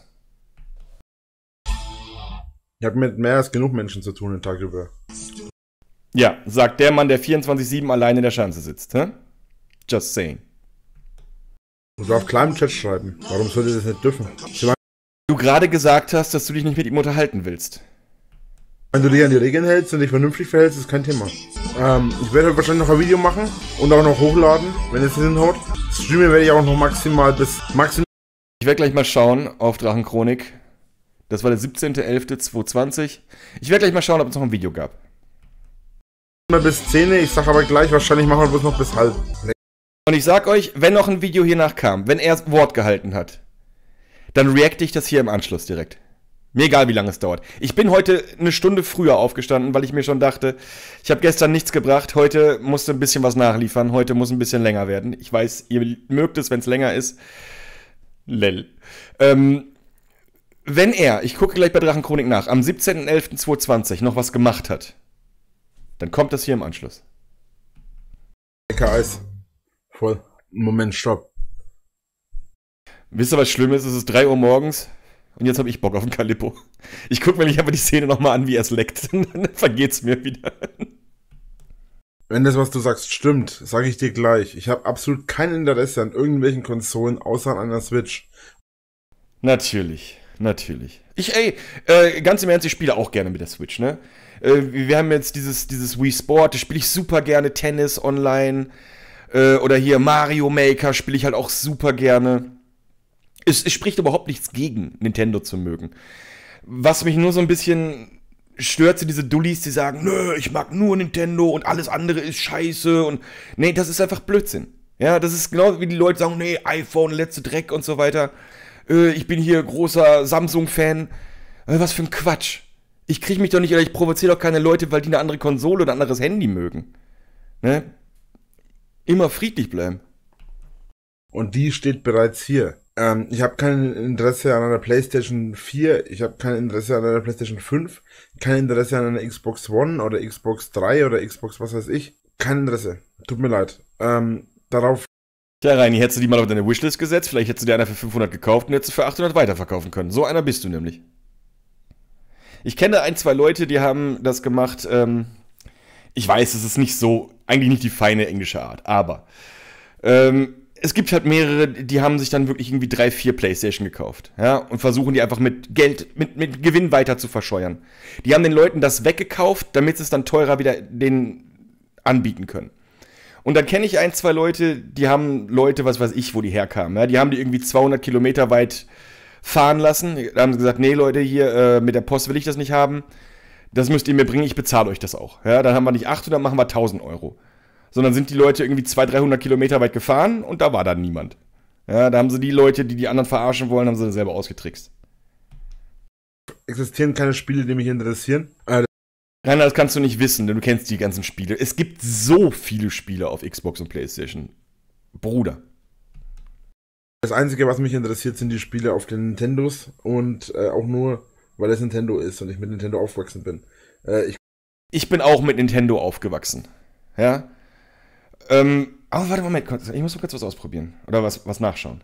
Ich habe mit mehr als genug Menschen zu tun den Tag über. Ja, sagt der Mann, der vierundzwanzig sieben alleine in der Schanze sitzt. Hä? Just saying. Du darfst klein im Chat schreiben. Warum sollte ich das nicht dürfen? Du gerade gesagt hast, dass du dich nicht mit ihm unterhalten willst. Wenn du dich an die Regeln hältst und dich vernünftig verhältst, ist kein Thema. Ähm, ich werde heute wahrscheinlich noch ein Video machen und auch noch hochladen, wenn es hinhaut. Streamen werde ich auch noch maximal bis maximal. Ich werde gleich mal schauen auf Drachenchronik. Das war der siebzehnter elfter zweitausendzwanzig. Ich werde gleich mal schauen, ob es noch ein Video gab. Bis zehn, ich sag aber gleich, wahrscheinlich machen wir bloß noch bis halb. Und ich sag euch, wenn noch ein Video hiernach kam, wenn er Wort gehalten hat, dann reacte ich das hier im Anschluss direkt. Mir egal, wie lange es dauert. Ich bin heute eine Stunde früher aufgestanden, weil ich mir schon dachte, ich habe gestern nichts gebracht, heute musste ein bisschen was nachliefern, heute muss ein bisschen länger werden. Ich weiß, ihr mögt es, wenn es länger ist. Lell. Ähm, wenn er, ich gucke gleich bei Drachenchronik nach, am siebzehnter elfter zweitausendzwanzig noch was gemacht hat, dann kommt das hier im Anschluss. Lecker Eis. Voll. Moment, stopp. Wisst ihr, was schlimm ist? Es ist drei Uhr morgens und jetzt habe ich Bock auf einen Calippo. Ich gucke mir nicht einfach die Szene nochmal an, wie er es leckt. Dann vergeht's mir wieder. Wenn das, was du sagst, stimmt, sage ich dir gleich. Ich habe absolut kein Interesse an irgendwelchen Konsolen, außer an einer Switch. Natürlich, natürlich. Ich, ey, äh, ganz im Ernst, ich spiele auch gerne mit der Switch, ne? Äh, wir haben jetzt dieses, dieses Wii Sport, das spiele ich super gerne, Tennis online. Äh, oder hier Mario Maker spiele ich halt auch super gerne. Es, es spricht überhaupt nichts gegen, Nintendo zu mögen. Was mich nur so ein bisschen stört, sind diese Dullis, die sagen, nö, ich mag nur Nintendo und alles andere ist scheiße. Und nee, das ist einfach Blödsinn. Ja, das ist genau wie die Leute sagen, nee, iPhone, letzte Dreck und so weiter. Äh, ich bin hier großer Samsung-Fan. Äh, was für ein Quatsch. Ich kriege mich doch nicht, oder ich provoziere doch keine Leute, weil die eine andere Konsole oder ein anderes Handy mögen. Ne? Immer friedlich bleiben. Und die steht bereits hier. Ähm, ich habe kein Interesse an einer PlayStation vier, ich habe kein Interesse an einer PlayStation fünf, kein Interesse an einer Xbox One oder Xbox drei oder Xbox was weiß ich. Kein Interesse. Tut mir leid. Ähm, darauf. Tja, Reini, hättest du die mal auf deine Wishlist gesetzt, vielleicht hättest du dir einer für fünfhundert gekauft und hättest du für achthundert weiterverkaufen können. So einer bist du nämlich. Ich kenne ein, zwei Leute, die haben das gemacht, ähm, ich weiß, es ist nicht so, eigentlich nicht die feine englische Art, aber ähm, es gibt halt mehrere, die haben sich dann wirklich irgendwie drei, vier Playstation gekauft, ja, und versuchen die einfach mit Geld, mit, mit Gewinn weiter zu verscheuern. Die haben den Leuten das weggekauft, damit sie es dann teurer wieder denen anbieten können. Und dann kenne ich ein, zwei Leute, die haben Leute, was weiß ich, wo die herkamen, ja, die haben die irgendwie zweihundert Kilometer weit fahren lassen. Da haben sie gesagt, nee Leute, hier äh, mit der Post will ich das nicht haben. Das müsst ihr mir bringen, ich bezahle euch das auch. Ja, dann haben wir nicht achthundert, machen wir tausend Euro. Sondern sind die Leute irgendwie zweihundert, dreihundert Kilometer weit gefahren und da war dann niemand. Ja, da haben sie die Leute, die die anderen verarschen wollen, haben sie selber ausgetrickst. Existieren keine Spiele, die mich interessieren. Äh, Nein, das kannst du nicht wissen, denn du kennst die ganzen Spiele. Es gibt so viele Spiele auf Xbox und PlayStation. Bruder. Das Einzige, was mich interessiert, sind die Spiele auf den Nintendos und äh, auch nur, weil es Nintendo ist und ich mit Nintendo aufgewachsen bin. Äh, ich, ich bin auch mit Nintendo aufgewachsen. Ja. Ähm, aber warte, Moment, ich muss mal kurz was ausprobieren. Oder was, was nachschauen.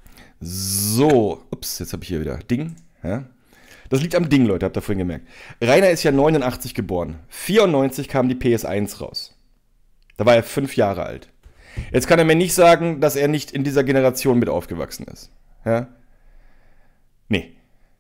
So, ups, jetzt habe ich hier wieder Ding. Ja. Das liegt am Ding, Leute, habt ihr vorhin gemerkt. Rainer ist ja neunundachtzig geboren. vierundneunzig kam die P S eins raus. Da war er fünf Jahre alt. Jetzt kann er mir nicht sagen, dass er nicht in dieser Generation mit aufgewachsen ist. Ja? Nee.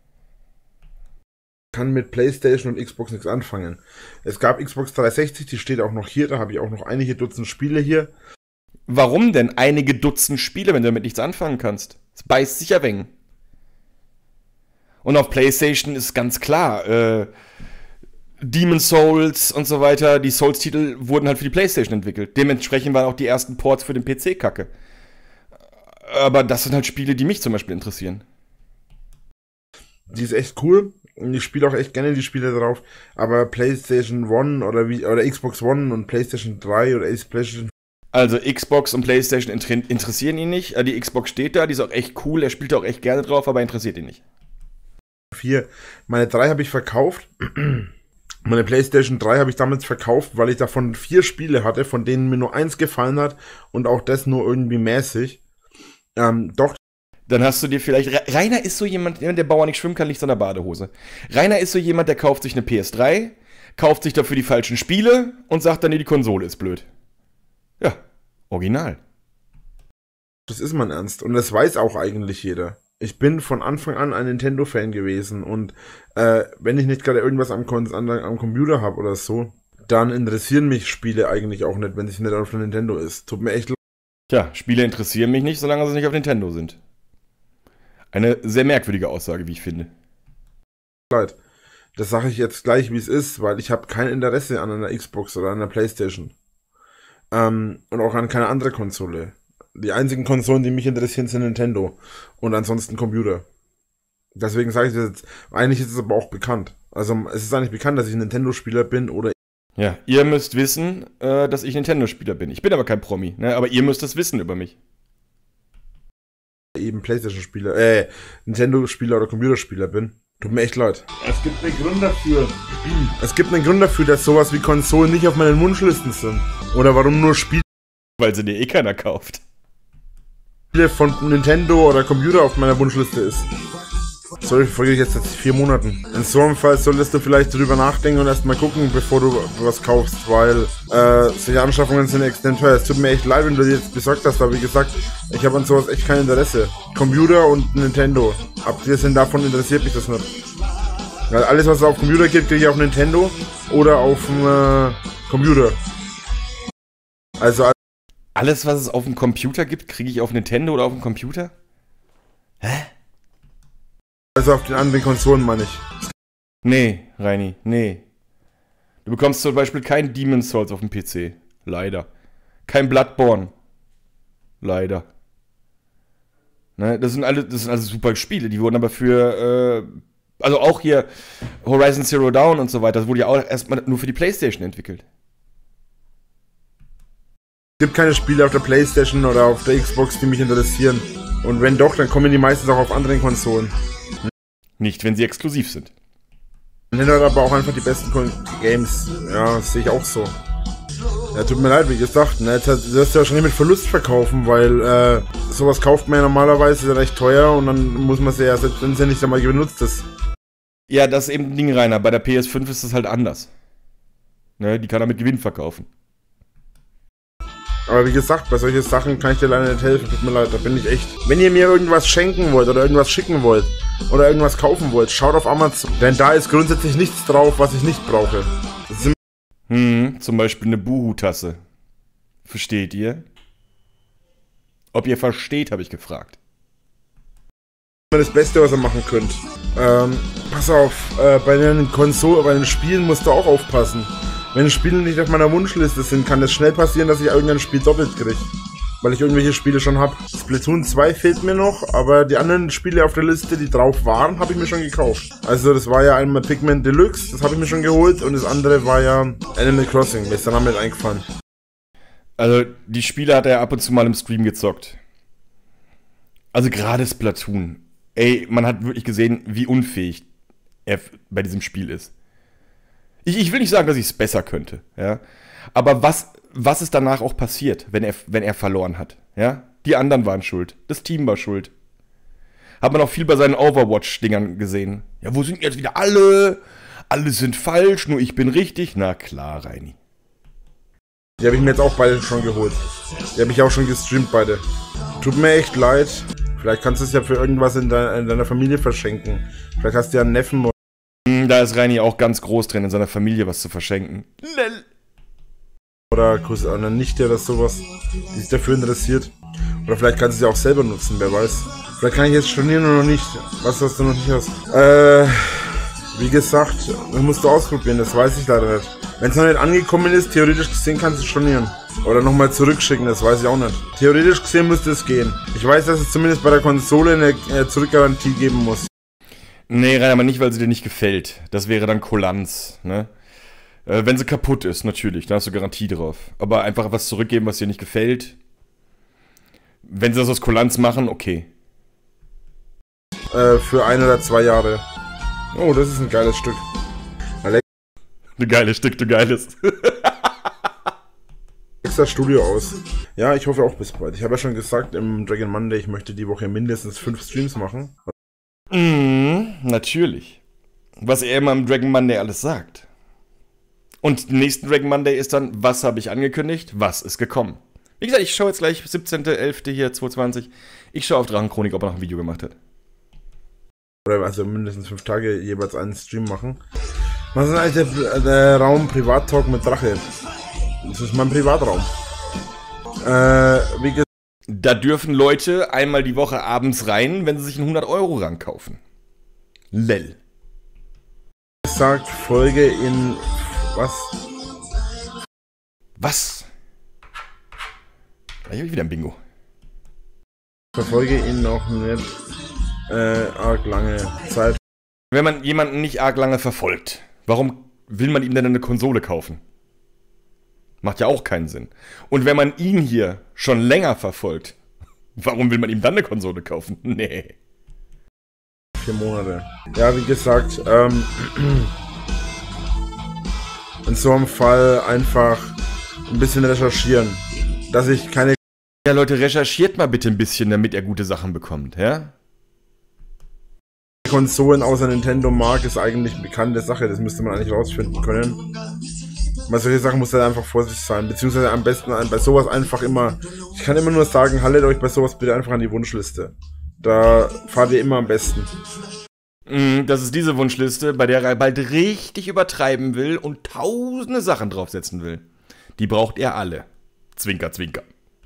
Kann mit PlayStation und Xbox nichts anfangen. Es gab Xbox dreihundertsechzig, die steht auch noch hier, da habe ich auch noch einige Dutzend Spiele hier. Warum denn einige Dutzend Spiele, wenn du damit nichts anfangen kannst? Es beißt sich ja wegen. Und auf PlayStation ist ganz klar, äh, Demon's Souls und so weiter, die Souls-Titel wurden halt für die PlayStation entwickelt. Dementsprechend waren auch die ersten Ports für den P C kacke. Aber das sind halt Spiele, die mich zum Beispiel interessieren. Die ist echt cool. Ich spiele auch echt gerne die Spiele drauf. Aber PlayStation One oder wie oder Xbox One und PlayStation drei oder PlayStation. Also Xbox und PlayStation interessieren ihn nicht. Die Xbox steht da, die ist auch echt cool. Er spielt da auch echt gerne drauf, aber interessiert ihn nicht. vier. Meine drei habe ich verkauft. Meine PlayStation drei habe ich damals verkauft, weil ich davon vier Spiele hatte, von denen mir nur eins gefallen hat und auch das nur irgendwie mäßig. Ähm, doch. Dann hast du dir vielleicht... Rainer ist so jemand, der Bauer nicht schwimmen kann, liegt an der Badehose. Rainer ist so jemand, der kauft sich eine P S drei, kauft sich dafür die falschen Spiele und sagt dann, nee, die Konsole ist blöd. Ja, original. Das ist mein Ernst. Und das weiß auch eigentlich jeder. Ich bin von Anfang an ein Nintendo-Fan gewesen und äh, wenn ich nicht gerade irgendwas am, Kon am, am Computer habe oder so, dann interessieren mich Spiele eigentlich auch nicht, wenn es nicht auf der Nintendo ist. Tut mir echt leid. Tja, Spiele interessieren mich nicht, solange sie nicht auf Nintendo sind. Eine sehr merkwürdige Aussage, wie ich finde. Leid. Das sage ich jetzt gleich, wie es ist, weil ich habe kein Interesse an einer Xbox oder an einer Playstation. Ähm, und auch an keine andere Konsole. Die einzigen Konsolen, die mich interessieren, sind Nintendo. Und ansonsten Computer. Deswegen sage ich das jetzt. Eigentlich ist es aber auch bekannt. Also es ist eigentlich bekannt, dass ich ein Nintendo-Spieler bin oder... Ja, ihr müsst wissen, äh, dass ich Nintendo-Spieler bin. Ich bin aber kein Promi, ne? Aber ihr müsst es wissen über mich. Eben Playstation-Spieler, äh, Nintendo-Spieler oder Computerspieler bin. Tut mir echt leid. Es gibt einen Grund dafür. Es gibt einen Grund dafür, dass sowas wie Konsolen nicht auf meinen Wunschlisten sind. Oder warum nur Spiele... Weil sie dir eh keiner kauft. Von Nintendo oder Computer auf meiner Wunschliste ist. Sorry, folge ich jetzt seit vier Monaten. In so einem Fall solltest du vielleicht drüber nachdenken und erstmal gucken, bevor du was kaufst, weil äh, solche Anschaffungen sind extrem teuer. Es tut mir echt leid, wenn du dir jetzt besorgt hast, aber wie gesagt, ich habe an sowas echt kein Interesse. Computer und Nintendo. Abgesehen davon interessiert mich das nicht. Weil alles, was es auf Computer gibt, kriege ich auf Nintendo oder auf dem äh, Computer. Also Alles, was es auf dem Computer gibt, kriege ich auf Nintendo oder auf dem Computer? Hä? Also auf den anderen Konsolen, meine ich. Nee, Reini, nee. Du bekommst zum Beispiel kein Demon's Souls auf dem P C. Leider. Kein Bloodborne. Leider. Ne, das sind alle, das sind alles super Spiele, die wurden aber für, äh, also auch hier Horizon Zero Dawn und so weiter, das wurde ja auch erstmal nur für die PlayStation entwickelt. Es gibt keine Spiele auf der PlayStation oder auf der Xbox, die mich interessieren. Und wenn doch, dann kommen die meistens auch auf anderen Konsolen. Nicht, wenn sie exklusiv sind. Nintendo hat aber auch einfach die besten Games. Ja, das sehe ich auch so. Ja, tut mir leid, wie gesagt, ne, das wirst du ja schon nicht mit Verlust verkaufen, weil äh, sowas kauft man ja normalerweise recht teuer und dann muss man sie ja, selbst wenn sie nicht einmal benutzt ist. Ja, das ist eben ein Ding, Rainer. Bei der P S fünf ist das halt anders. Ne, die kann er mit Gewinn verkaufen. Aber wie gesagt, bei solchen Sachen kann ich dir leider nicht helfen, tut mir leid, da bin ich echt. Wenn ihr mir irgendwas schenken wollt oder irgendwas schicken wollt oder irgendwas kaufen wollt, schaut auf Amazon. Denn da ist grundsätzlich nichts drauf, was ich nicht brauche. Hm, zum Beispiel eine Buhu-Tasse. Versteht ihr? Ob ihr versteht, habe ich gefragt. Das Beste, was ihr machen könnt. Ähm, pass auf, äh, bei den Konsolen, bei den Spielen musst du auch aufpassen. Wenn Spiele nicht auf meiner Wunschliste sind, kann es schnell passieren, dass ich irgendein Spiel doppelt kriege. Weil ich irgendwelche Spiele schon habe. Splatoon zwei fehlt mir noch, aber die anderen Spiele auf der Liste, die drauf waren, habe ich mir schon gekauft. Also das war ja einmal Pikmin Deluxe, das habe ich mir schon geholt, und das andere war ja Animal Crossing, mir ist der Name nicht eingefallen. Also die Spiele hat er ab und zu mal im Stream gezockt. Also gerade Splatoon. Ey, man hat wirklich gesehen, wie unfähig er bei diesem Spiel ist. Ich, ich will nicht sagen, dass ich es besser könnte, ja. Aber was, was ist danach auch passiert, wenn er, wenn er verloren hat, ja? Die anderen waren schuld, das Team war schuld. Hat man auch viel bei seinen Overwatch-Dingern gesehen. Ja, wo sind jetzt wieder alle? Alle sind falsch, nur ich bin richtig. Na klar, Reini. Die habe ich mir jetzt auch beide schon geholt. Die habe ich auch schon gestreamt, beide. Tut mir echt leid. Vielleicht kannst du es ja für irgendwas in, de in deiner Familie verschenken. Vielleicht hast du ja einen Neffen. Da ist Reini auch ganz groß drin, in seiner Familie was zu verschenken. Lel. Oder eine Nichte oder sowas, die sich dafür interessiert. Oder vielleicht kannst du sie auch selber nutzen, wer weiß. Vielleicht kann ich jetzt stornieren oder noch nicht. Was hast du noch nicht hast? Äh, wie gesagt, das musst du ausprobieren, das weiß ich leider nicht. Wenn es noch nicht angekommen ist, theoretisch gesehen kannst du stornieren. Oder nochmal zurückschicken, das weiß ich auch nicht. Theoretisch gesehen müsste es gehen. Ich weiß, dass es zumindest bei der Konsole eine Zurückgarantie geben muss. Nee, Rainer, aber nicht, weil sie dir nicht gefällt. Das wäre dann Kulanz, ne? Äh, wenn sie kaputt ist, natürlich, da hast du Garantie drauf. Aber einfach was zurückgeben, was dir nicht gefällt. Wenn sie das aus Kulanz machen, okay. Äh, für ein oder zwei Jahre. Oh, das ist ein geiles Stück. Alex ein geiles Stück, du geiles. Extra Studio aus. Ja, ich hoffe auch bis bald. Ich habe ja schon gesagt, im Dragon Monday, ich möchte die Woche mindestens fünf Streams machen. Mhm, natürlich. Was er immer im Dragon Monday alles sagt. Und nächsten Dragon Monday ist dann, was habe ich angekündigt, was ist gekommen. Wie gesagt, ich schaue jetzt gleich siebzehnter elfter hier, zweitausendzwanzig. Ich schaue auf Drachenchronik, ob er noch ein Video gemacht hat. Oder also mindestens fünf Tage jeweils einen Stream machen. Was ist eigentlich der, der Raum Privattalk mit Drache? Das ist mein Privatraum. Äh, wie gesagt, Da dürfen Leute einmal die Woche abends rein, wenn sie sich einen hundert Euro Rang kaufen. Lel. gesagt, Folge in was? Was? Da habe ich wieder ein Bingo. Verfolge ihn noch nicht äh, arg lange Zeit. Wenn man jemanden nicht arg lange verfolgt, warum will man ihm denn eine Konsole kaufen? Macht ja auch keinen Sinn. Und wenn man ihn hier schon länger verfolgt, warum will man ihm dann eine Konsole kaufen? Nee. Vier Monate. Ja, wie gesagt, ähm, in so einem Fall einfach ein bisschen recherchieren. Dass ich keine Ja, Leute, recherchiert mal bitte ein bisschen, damit er gute Sachen bekommt, ja? Konsolen außer Nintendo mag, ist eigentlich eine bekannte Sache. Das müsste man eigentlich rausfinden können. Bei solche Sachen muss er einfach vorsichtig sein. Beziehungsweise am besten bei sowas einfach immer. Ich kann immer nur sagen, haltet euch bei sowas bitte einfach an die Wunschliste. Da fahrt ihr immer am besten. Mm, Das ist diese Wunschliste, bei der er bald richtig übertreiben will und tausende Sachen draufsetzen will. Die braucht er alle. Zwinker, zwinker.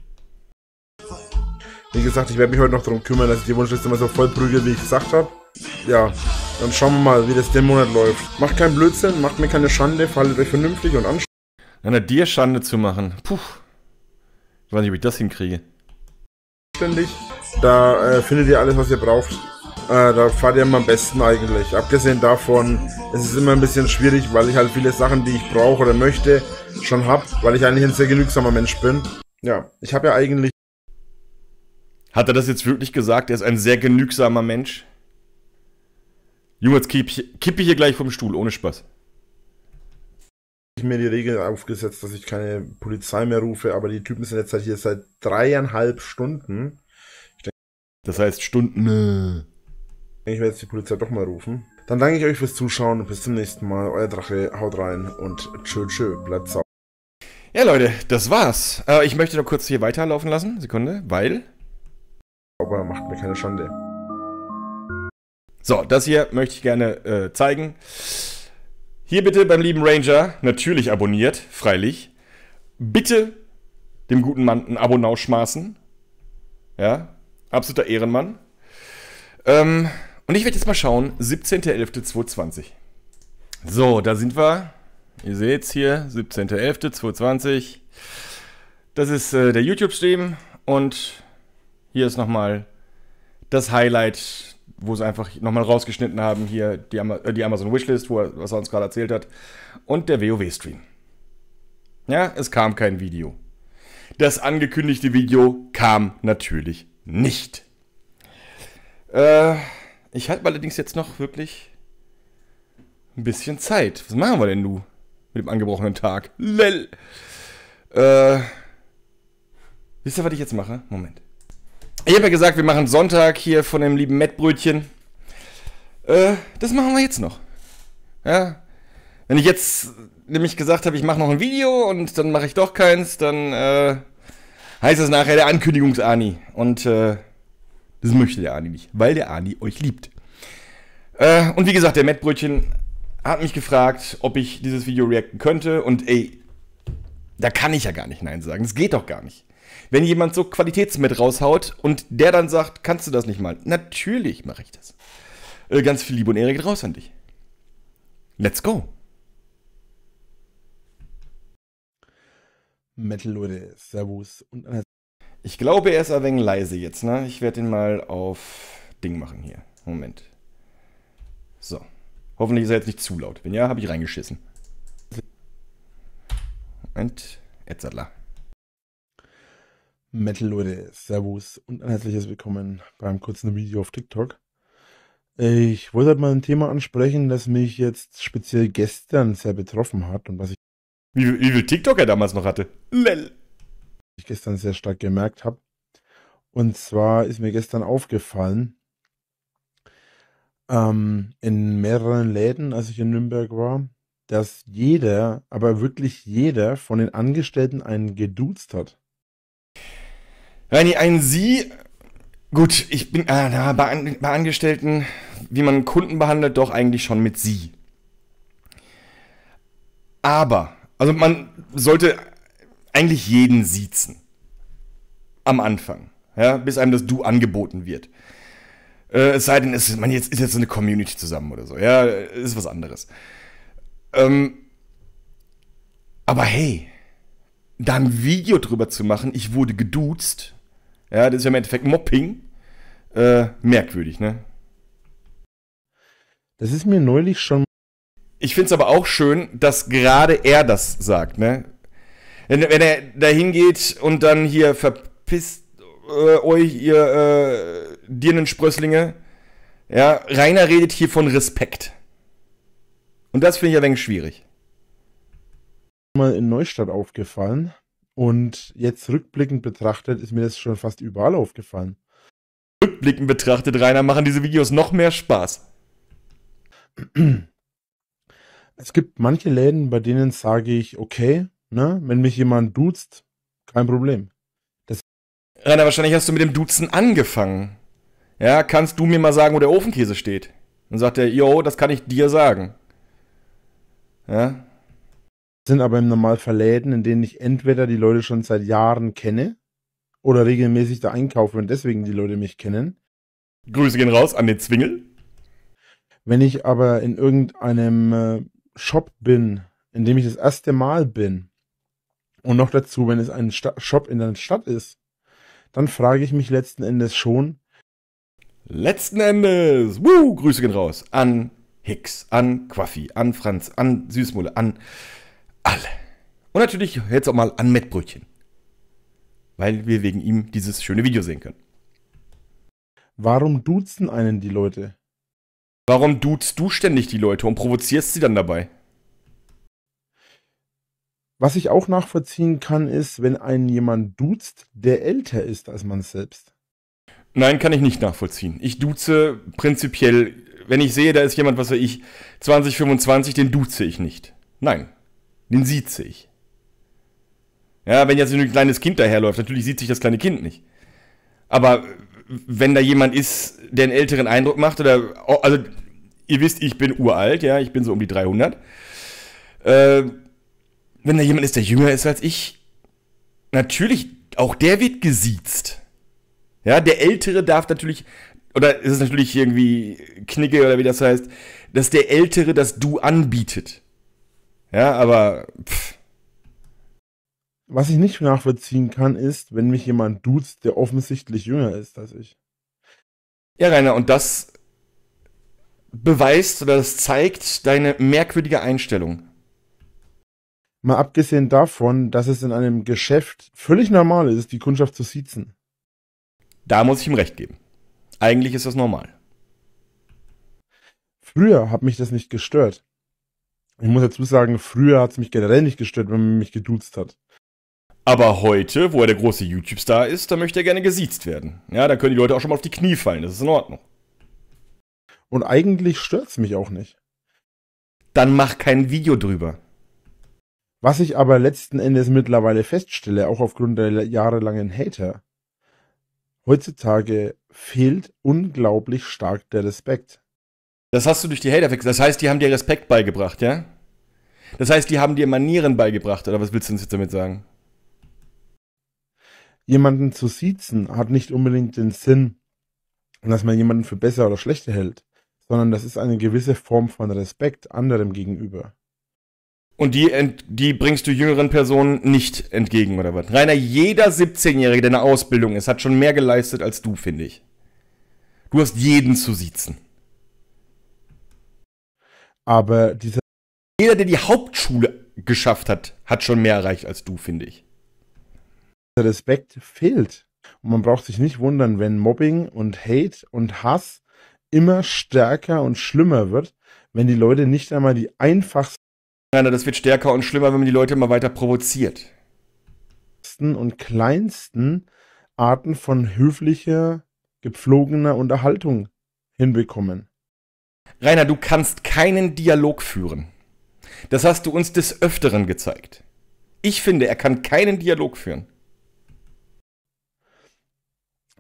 Wie gesagt, ich werde mich heute noch darum kümmern, dass ich die Wunschliste mal so voll prügel, wie ich gesagt habe. Ja, dann schauen wir mal, wie das den Monat läuft. Macht keinen Blödsinn, macht mir keine Schande, verhaltet euch vernünftig und Dann dir Schande zu machen. Puh. Ich weiß nicht, ob ich das hinkriege. anständig. Da äh, findet ihr alles, was ihr braucht. Äh, da fahrt ihr immer am besten eigentlich. Abgesehen davon, es ist immer ein bisschen schwierig, weil ich halt viele Sachen, die ich brauche oder möchte, schon habe, weil ich eigentlich ein sehr genügsamer Mensch bin. Ja, ich habe ja eigentlich Hat er das jetzt wirklich gesagt? Er ist ein sehr genügsamer Mensch? Junge, jetzt kipp ich, kippe ich hier gleich vom Stuhl, ohne Spaß. mir die Regel aufgesetzt, dass ich keine Polizei mehr rufe, aber die Typen sind jetzt halt hier seit dreieinhalb Stunden. Das heißt Stunden. Ich werde jetzt die Polizei doch mal rufen. Dann danke ich euch fürs Zuschauen und bis zum nächsten Mal. Euer Drache, haut rein und tschö tschö, bleibt sauber. Ja, Leute, das war's. Äh, ich möchte noch kurz hier weiterlaufen lassen. Sekunde, weil... Aber macht mir keine Schande. So, das hier möchte ich gerne äh, zeigen. Hier bitte beim lieben Ranger, natürlich abonniert, freilich. Bitte dem guten Mann ein Abo nauschmaßen. Ja, absoluter Ehrenmann. Ähm, und ich werde jetzt mal schauen, siebzehnter elfter zweitausendzwanzig. So, da sind wir. Ihr seht's hier, siebzehnter elfter zweitausendzwanzig. Das ist äh, der YouTube-Stream und hier ist nochmal das Highlight, wo sie einfach nochmal rausgeschnitten haben, hier die, Ama äh, die Amazon Wishlist, wo er, was er uns gerade erzählt hat, und der WoW-Stream. Ja, es kam kein Video. Das angekündigte Video kam natürlich nicht. Äh, ich halte allerdings jetzt noch wirklich ein bisschen Zeit. Was machen wir denn, du? Mit dem angebrochenen Tag. Lel. Äh, wisst ihr, was ich jetzt mache? Moment. Ich habe ja gesagt, wir machen Sonntag hier von dem lieben Mettbrötchen. Äh, das machen wir jetzt noch. Ja. Wenn ich jetzt nämlich gesagt habe, ich mache noch ein Video und dann mache ich doch keins, dann äh, heißt es nachher der Ankündigungs-Ani. Und äh, das möchte der Ani nicht, weil der Ani euch liebt. Äh, und wie gesagt, der Mettbrötchen hat mich gefragt, ob ich dieses Video reacten könnte. Und ey, da kann ich ja gar nicht Nein sagen. Das geht doch gar nicht. Wenn jemand so Qualitätsmet raushaut und der dann sagt, kannst du das nicht mal? Natürlich mache ich das. Äh, ganz viel Liebe und Ehre geht raus an dich. Let's go. Metal Leute, Servus und Ich glaube, er ist ein wenig leise jetzt, ne? Ich werde ihn mal auf Ding machen hier. Moment. So. Hoffentlich ist er jetzt nicht zu laut. Wenn ja, habe ich reingeschissen. Und Etzadler. Metal Leute, Servus und ein herzliches Willkommen beim kurzen Video auf TikTok. Ich wollte halt mal ein Thema ansprechen, das mich jetzt speziell gestern sehr betroffen hat und was ich Wie, wie viel TikTok er damals noch hatte. Lel. ich gestern sehr stark gemerkt habe. Und zwar ist mir gestern aufgefallen, ähm, in mehreren Läden, als ich in Nürnberg war, dass jeder, aber wirklich jeder von den Angestellten einen geduzt hat. Reini, ein Sie Gut, ich bin äh, na, bei, An bei Angestellten, wie man Kunden behandelt, doch eigentlich schon mit Sie. Aber, also man sollte eigentlich jeden siezen. Am Anfang. Ja, bis einem das Du angeboten wird. Äh, es sei denn, es ist, man jetzt, ist jetzt so eine Community zusammen oder so. Ja, ist was anderes. Ähm, aber hey, da ein Video drüber zu machen, ich wurde geduzt, ja, das ist ja im Endeffekt Mobbing, äh, merkwürdig, ne? Das ist mir neulich schon... Ich find's aber auch schön, dass gerade er das sagt, ne? Wenn, wenn er da hingeht und dann hier verpisst äh, euch, ihr äh, Dirnensprösslinge, ja, Rainer redet hier von Respekt. Und das finde ich ein wenig schwierig. Mal in Neustadt aufgefallen und jetzt rückblickend betrachtet ist mir das schon fast überall aufgefallen. Rückblickend betrachtet, Rainer, machen diese Videos noch mehr Spaß. Es gibt manche Läden, bei denen sage ich, okay, ne, wenn mich jemand duzt, kein Problem. Das Rainer, wahrscheinlich hast du mit dem Duzen angefangen. Ja, kannst du mir mal sagen, wo der Ofenkäse steht? Dann sagt er, yo, das kann ich dir sagen. Ja. sind aber im Normalfall Läden, in denen ich entweder die Leute schon seit Jahren kenne oder regelmäßig da einkaufe und deswegen die Leute mich kennen. Grüße gehen raus an den Zwingel. Wenn ich aber in irgendeinem äh, Shop bin, in dem ich das erste Mal bin und noch dazu, wenn es ein Sta- Shop in der Stadt ist, dann frage ich mich letzten Endes schon, Letzten Endes, wuh, Grüße gehen raus an Hicks, an Quaffi, an Franz, an Süßmulle, an alle. Und natürlich jetzt auch mal an Mettbrötchen. Weil wir wegen ihm dieses schöne Video sehen können. warum duzen einen die Leute? Warum duzt du ständig die Leute und provozierst sie dann dabei? Was ich auch nachvollziehen kann, ist, wenn einen jemand duzt, der älter ist als man selbst. Nein, kann ich nicht nachvollziehen. Ich duze prinzipiell, wenn ich sehe, da ist jemand, was weiß ich, zwanzig, fünfundzwanzig, den duze ich nicht. Nein, den sieze ich. Ja, wenn jetzt ein kleines Kind daherläuft, natürlich sieht sich das kleine Kind nicht. Aber wenn da jemand ist, der einen älteren Eindruck macht, oder, also, ihr wisst, ich bin uralt, ja, ich bin so um die dreihundert. Äh, wenn da jemand ist, der jünger ist als ich, natürlich, auch der wird gesiezt. Ja, der Ältere darf natürlich, oder ist es natürlich irgendwie Knicke oder wie das heißt, dass der Ältere das Du anbietet. Ja, aber pff. Was ich nicht nachvollziehen kann, ist, wenn mich jemand duzt, der offensichtlich jünger ist als ich. Ja, Rainer, und das beweist oder das zeigt deine merkwürdige Einstellung. Mal abgesehen davon, dass es in einem Geschäft völlig normal ist, die Kundschaft zu siezen. Da muss ich ihm recht geben. Eigentlich ist das normal. Früher hat mich das nicht gestört. Ich muss dazu sagen, früher hat es mich generell nicht gestört, wenn man mich geduzt hat. Aber heute, wo er der große YouTube-Star ist, da möchte er gerne gesiezt werden. Ja, da können die Leute auch schon mal auf die Knie fallen, das ist in Ordnung. Und eigentlich stört es mich auch nicht. Dann mach kein Video drüber. Was ich aber letzten Endes mittlerweile feststelle, auch aufgrund der jahrelangen Hater, heutzutage fehlt unglaublich stark der Respekt. Das hast du durch die Hater weg. Das heißt, die haben dir Respekt beigebracht, ja? Das heißt, die haben dir Manieren beigebracht, oder was willst du uns jetzt damit sagen? Jemanden zu siezen hat nicht unbedingt den Sinn, dass man jemanden für besser oder schlechter hält, sondern das ist eine gewisse Form von Respekt anderem gegenüber. Und die, ent, die bringst du jüngeren Personen nicht entgegen, oder was? Rainer, jeder siebzehnjährige, der in der Ausbildung ist, hat schon mehr geleistet als du, finde ich. Du hast jeden zu siezen. Aber dieser Jeder, der die Hauptschule geschafft hat, hat schon mehr erreicht als du, finde ich. Respekt fehlt. Und man braucht sich nicht wundern, wenn Mobbing und Hate und Hass immer stärker und schlimmer wird, wenn die Leute nicht einmal die einfachsten Rainer, das wird stärker und schlimmer, wenn man die Leute immer weiter provoziert. und kleinsten Arten von höflicher, gepflogener Unterhaltung hinbekommen. Rainer, du kannst keinen Dialog führen. Das hast du uns des Öfteren gezeigt. Ich finde, er kann keinen Dialog führen.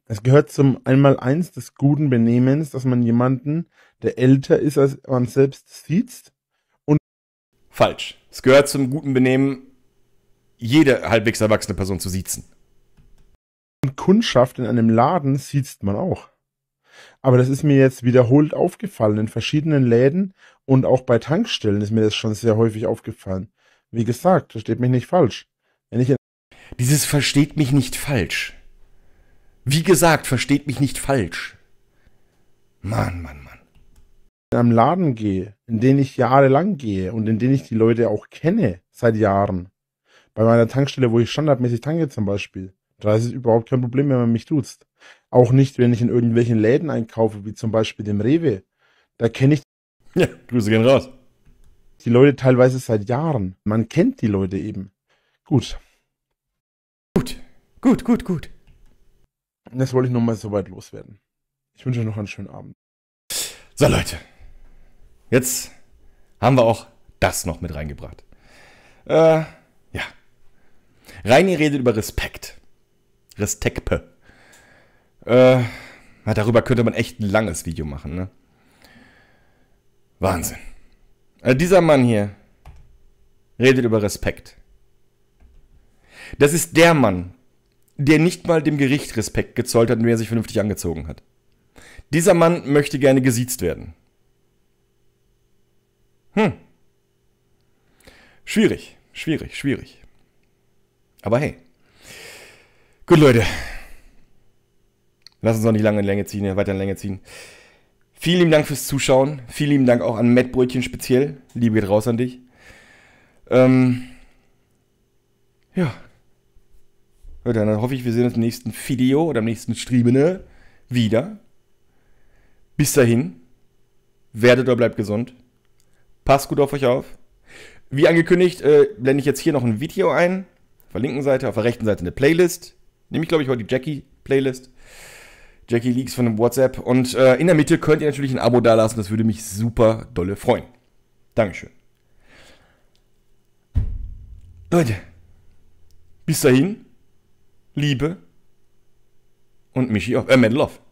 Es gehört zum Einmaleins des guten Benehmens, dass man jemanden, der älter ist als man selbst, sieht. Falsch. Es gehört zum guten Benehmen, jede halbwegs erwachsene Person zu siezen. Und Kundschaft in einem Laden sieht man auch. Aber das ist mir jetzt wiederholt aufgefallen. In verschiedenen Läden und auch bei Tankstellen ist mir das schon sehr häufig aufgefallen. Wie gesagt, versteht mich nicht falsch. Wenn ich in Dieses versteht mich nicht falsch. Wie gesagt, versteht mich nicht falsch. Mann, Mann, Mann. in einem Laden gehe, in den ich jahrelang gehe und in den ich die Leute auch kenne seit Jahren, bei meiner Tankstelle, wo ich standardmäßig tanke zum Beispiel, da ist es überhaupt kein Problem, wenn man mich duzt. Auch nicht, wenn ich in irgendwelchen Läden einkaufe, wie zum Beispiel dem Rewe. Da kenne ich Ja, Grüße gehen raus. die Leute teilweise seit Jahren. Man kennt die Leute eben. Gut, Gut, gut, gut, gut. das wollte ich nur mal so weit loswerden. Ich wünsche euch noch einen schönen Abend. So, Leute. Jetzt haben wir auch das noch mit reingebracht. Äh, ja. Reini redet über Respekt. Respekte. Äh, na, darüber könnte man echt ein langes Video machen, ne? Wahnsinn. Also dieser Mann hier redet über Respekt. Das ist der Mann, der nicht mal dem Gericht Respekt gezollt hat und der sich vernünftig angezogen hat. Dieser Mann möchte gerne gesiezt werden. Hm. Schwierig, schwierig, schwierig. Aber hey. Gut, Leute. Lass uns noch nicht lange in Länge ziehen, weiter in Länge ziehen. Vielen lieben Dank fürs Zuschauen. Vielen lieben Dank auch an Matt Brötchen speziell. Liebe geht raus an dich. Ähm. Ja. Leute, dann hoffe ich, wir sehen uns im nächsten Video oder im nächsten Stream ne, wieder. Bis dahin. Werdet oder bleibt gesund. Passt gut auf euch auf. Wie angekündigt, äh, blende ich jetzt hier noch ein Video ein. Auf der linken Seite, auf der rechten Seite eine Playlist. Nehme ich, glaube ich, heute die Jackie-Playlist. Jackie Leaks von dem WhatsApp. Und äh, in der Mitte könnt ihr natürlich ein Abo dalassen. Das würde mich super dolle freuen. Dankeschön. Leute, bis dahin. Liebe und Michi auf, äh, Medal of.